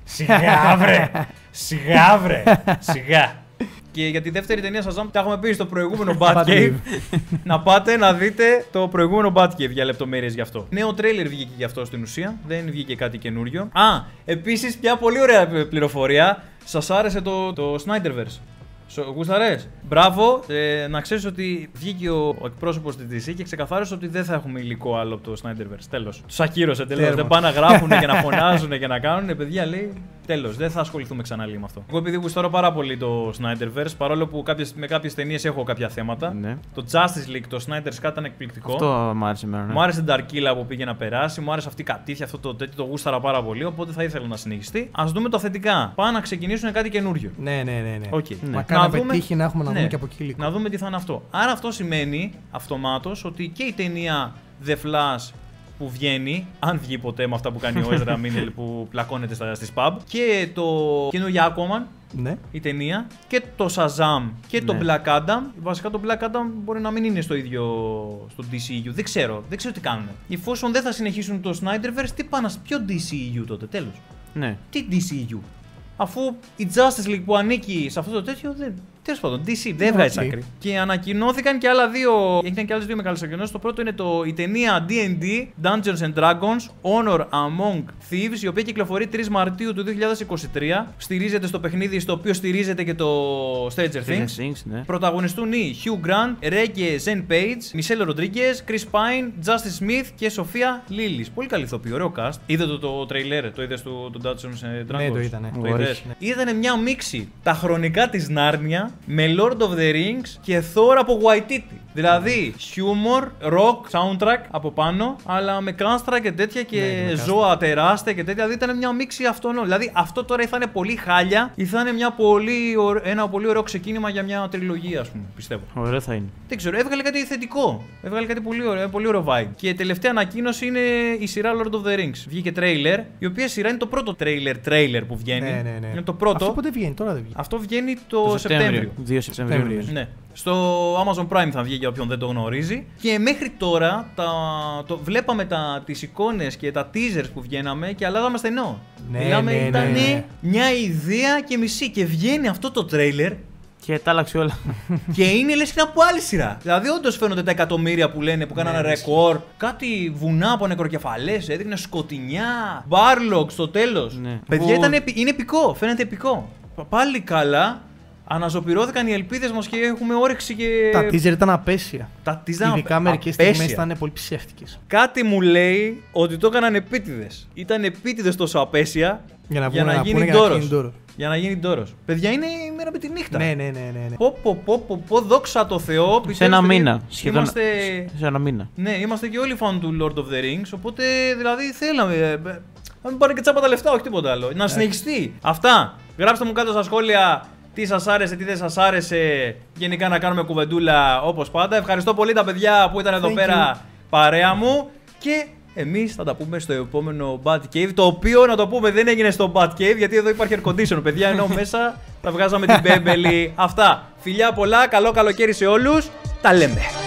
Σιγά βρε! Σιγά βρε! Σιγά! Και για τη δεύτερη ταινία Shazam τα έχουμε πει στο προηγούμενο Batcave. Να πάτε να δείτε το προηγούμενο Batcave για λεπτομέρειες γι' αυτό. Νέο τρέιλερ βγήκε γι' αυτό στην ουσία. Δεν βγήκε κάτι καινούριο. Επίσης, μια πολύ ωραία πληροφορία. Σας άρεσε το Snyderverse? Γούσταρες. Μπράβο. Να ξέρεις ότι βγήκε ο εκπρόσωπος της DC και ξεκαθάρισε ότι δεν θα έχουμε υλικό άλλο από το Snyderverse. Τέλος. Τους ακύρωσε τέλος. Δεν πάνε να γράφουν και να φωνάζουν και να κάνουν. Παιδιά, λέει, τέλος. Δεν θα ασχοληθούμε ξανά λίγο με αυτό. Εγώ επειδή γουστάρω πάρα πολύ το Snyderverse, παρόλο που με κάποιες ταινίες έχω κάποια θέματα. Ναι. Το Justice League, το Snyder's Cut ήταν εκπληκτικό. Αυτό μου άρεσε εμένα. Ναι. Μου άρεσε την Darkilla που πήγε να περάσει, μου άρεσε αυτή η κατήφια, αυτό το τέτοιο, το γούσταρα πάρα πολύ. Οπότε θα ήθελα να συνεχιστεί. Ας δούμε τα θετικά. Πάνε να ξεκινήσουν κάτι καινούριο. Ναι. Okay. Ναι. Μακάρι να πετύχει να έχουμε να δούμε και από εκεί υλικό. Να δούμε τι θα είναι αυτό. Άρα αυτό σημαίνει αυτομάτως ότι και η ταινία The Flash που βγαίνει, αν βγει ποτέ με αυτά που κάνει ο Ezra Miller που πλακώνεται στις pub, και το καινούργιο Aquaman, Ναι. η ταινία, και το Shazam και το Ναι. Black Adam. Βασικά το Black Adam μπορεί να μην είναι στο DCEU. Δεν ξέρω τι κάνουν. Εφόσον δεν θα συνεχίσουν το Snyderverse, τι πάνε, ποιο DCEU τότε, τέλος. Ναι. Τι DCEU. Αφού η Justice League που ανήκει σε αυτό το τέτοιο, τέλος πάντων, DC δεν βγάζει άκρη. Και ανακοινώθηκαν και άλλα δύο. Έγιναν και άλλες δύο μεγάλες ανακοινώσεις. Το πρώτο είναι η ταινία D&D, Dungeons and Dragons, Honor Among Thieves, η οποία κυκλοφορεί 3 Μαρτίου του 2023. Στηρίζεται στο παιχνίδι στο οποίο στηρίζεται και το Stranger Things. Ναι. Πρωταγωνιστούν οι Hugh Grant, Reggie Zen Page, Michelle Rodriguez, Chris Pine, Justice Smith και Sophia Lillis. Πολύ καλή ηθοποιή, ωραίο cast. Είδατε το τρέιλερ, το είδες του Dungeons and Dragons? Ναι, το είδανε. Ήτανε μια μίξη τα χρονικά της Νάρνια με Lord of the Rings και Thor από Waititi. Δηλαδή, humor, rock, soundtrack από πάνω, αλλά με κάστρα και τέτοια και ζώα τεράστια και τέτοια. Δηλαδή, ήταν μια μίξη αυτών. Δηλαδή, αυτό τώρα θα είναι πολύ χάλια ή θα είναι ένα πολύ ωραίο ξεκίνημα για μια τριλογία, ας πούμε, πιστεύω. Ωραίο θα είναι. Δεν ξέρω, έβγαλε κάτι θετικό. Έβγαλε κάτι πολύ ωραίο vibe. Και η τελευταία ανακοίνωση είναι η σειρά Lord of the Rings. Βγήκε τρέιλερ, η οποία σειρά είναι το πρώτο τρέιλερ που βγαίνει. Ναι. Είναι το πρώτο. Αυτό πότε βγαίνει, τώρα δεν βγαίνει. Αυτό βγαίνει το Σεπτέμβριο. 2 Σεπτεμβρίου. Ναι. Στο Amazon Prime θα βγει για όποιον δεν το γνωρίζει. Και μέχρι τώρα βλέπαμε τις εικόνες και τα teasers που βγαίναμε και αλλάζαμε στενό. Ήταν μια ιδέα και μισή. Και βγαίνει αυτό το τρέιλερ. Και τα άλλαξε όλα. Και είναι λες και από άλλη σειρά. Δηλαδή, όντως φαίνονται τα εκατομμύρια που λένε που κάνανε ρεκόρ. Κάτι βουνά από νεκροκεφαλές, έδειχνε σκοτεινιά. Μπάρλοκ στο τέλος. Ναι. Παιδιά, είναι επικό. Φαίνεται επικό. Πάλι καλά. Αναζωπυρώθηκαν οι ελπίδες μας και έχουμε όρεξη και. Τα teaser ήταν απέσια. Ειδικά μερικές στιγμές ήταν πολύ ψεύτικες. Κάτι μου λέει ότι το έκαναν επίτηδες. Ήταν επίτηδες τόσο απέσια για να γίνει ντόρος. Για να γίνει ντόρος. Παιδιά, είναι η μέρα με τη νύχτα. Ναι. Πω, δόξα τω Θεώ. Σε ένα μήνα. Σχεδόν. Σε ένα μήνα. Ναι, είμαστε και όλοι φαν του Lord of the Rings. Οπότε δηλαδή θέλαμε. Να μην πάρει και τσάπα τα λεφτά, όχι τίποτα άλλο. Να συνεχιστεί. Αυτά. Γράψτε μου κάτω στα σχόλια τι σας άρεσε, τι δεν σας άρεσε. Γενικά να κάνουμε κουβεντούλα όπως πάντα. Ευχαριστώ πολύ τα παιδιά που ήταν εδώ πέρα παρέα μου. Και εμείς θα τα πούμε στο επόμενο Bad Cave. Το οποίο, να το πούμε, δεν έγινε στο Bad Cave γιατί εδώ υπάρχει air condition, παιδιά. Ενώ μέσα θα βγάζαμε την μπέμπελη. Αυτά. Φιλιά πολλά, καλό καλοκαίρι σε όλους. Τα λέμε.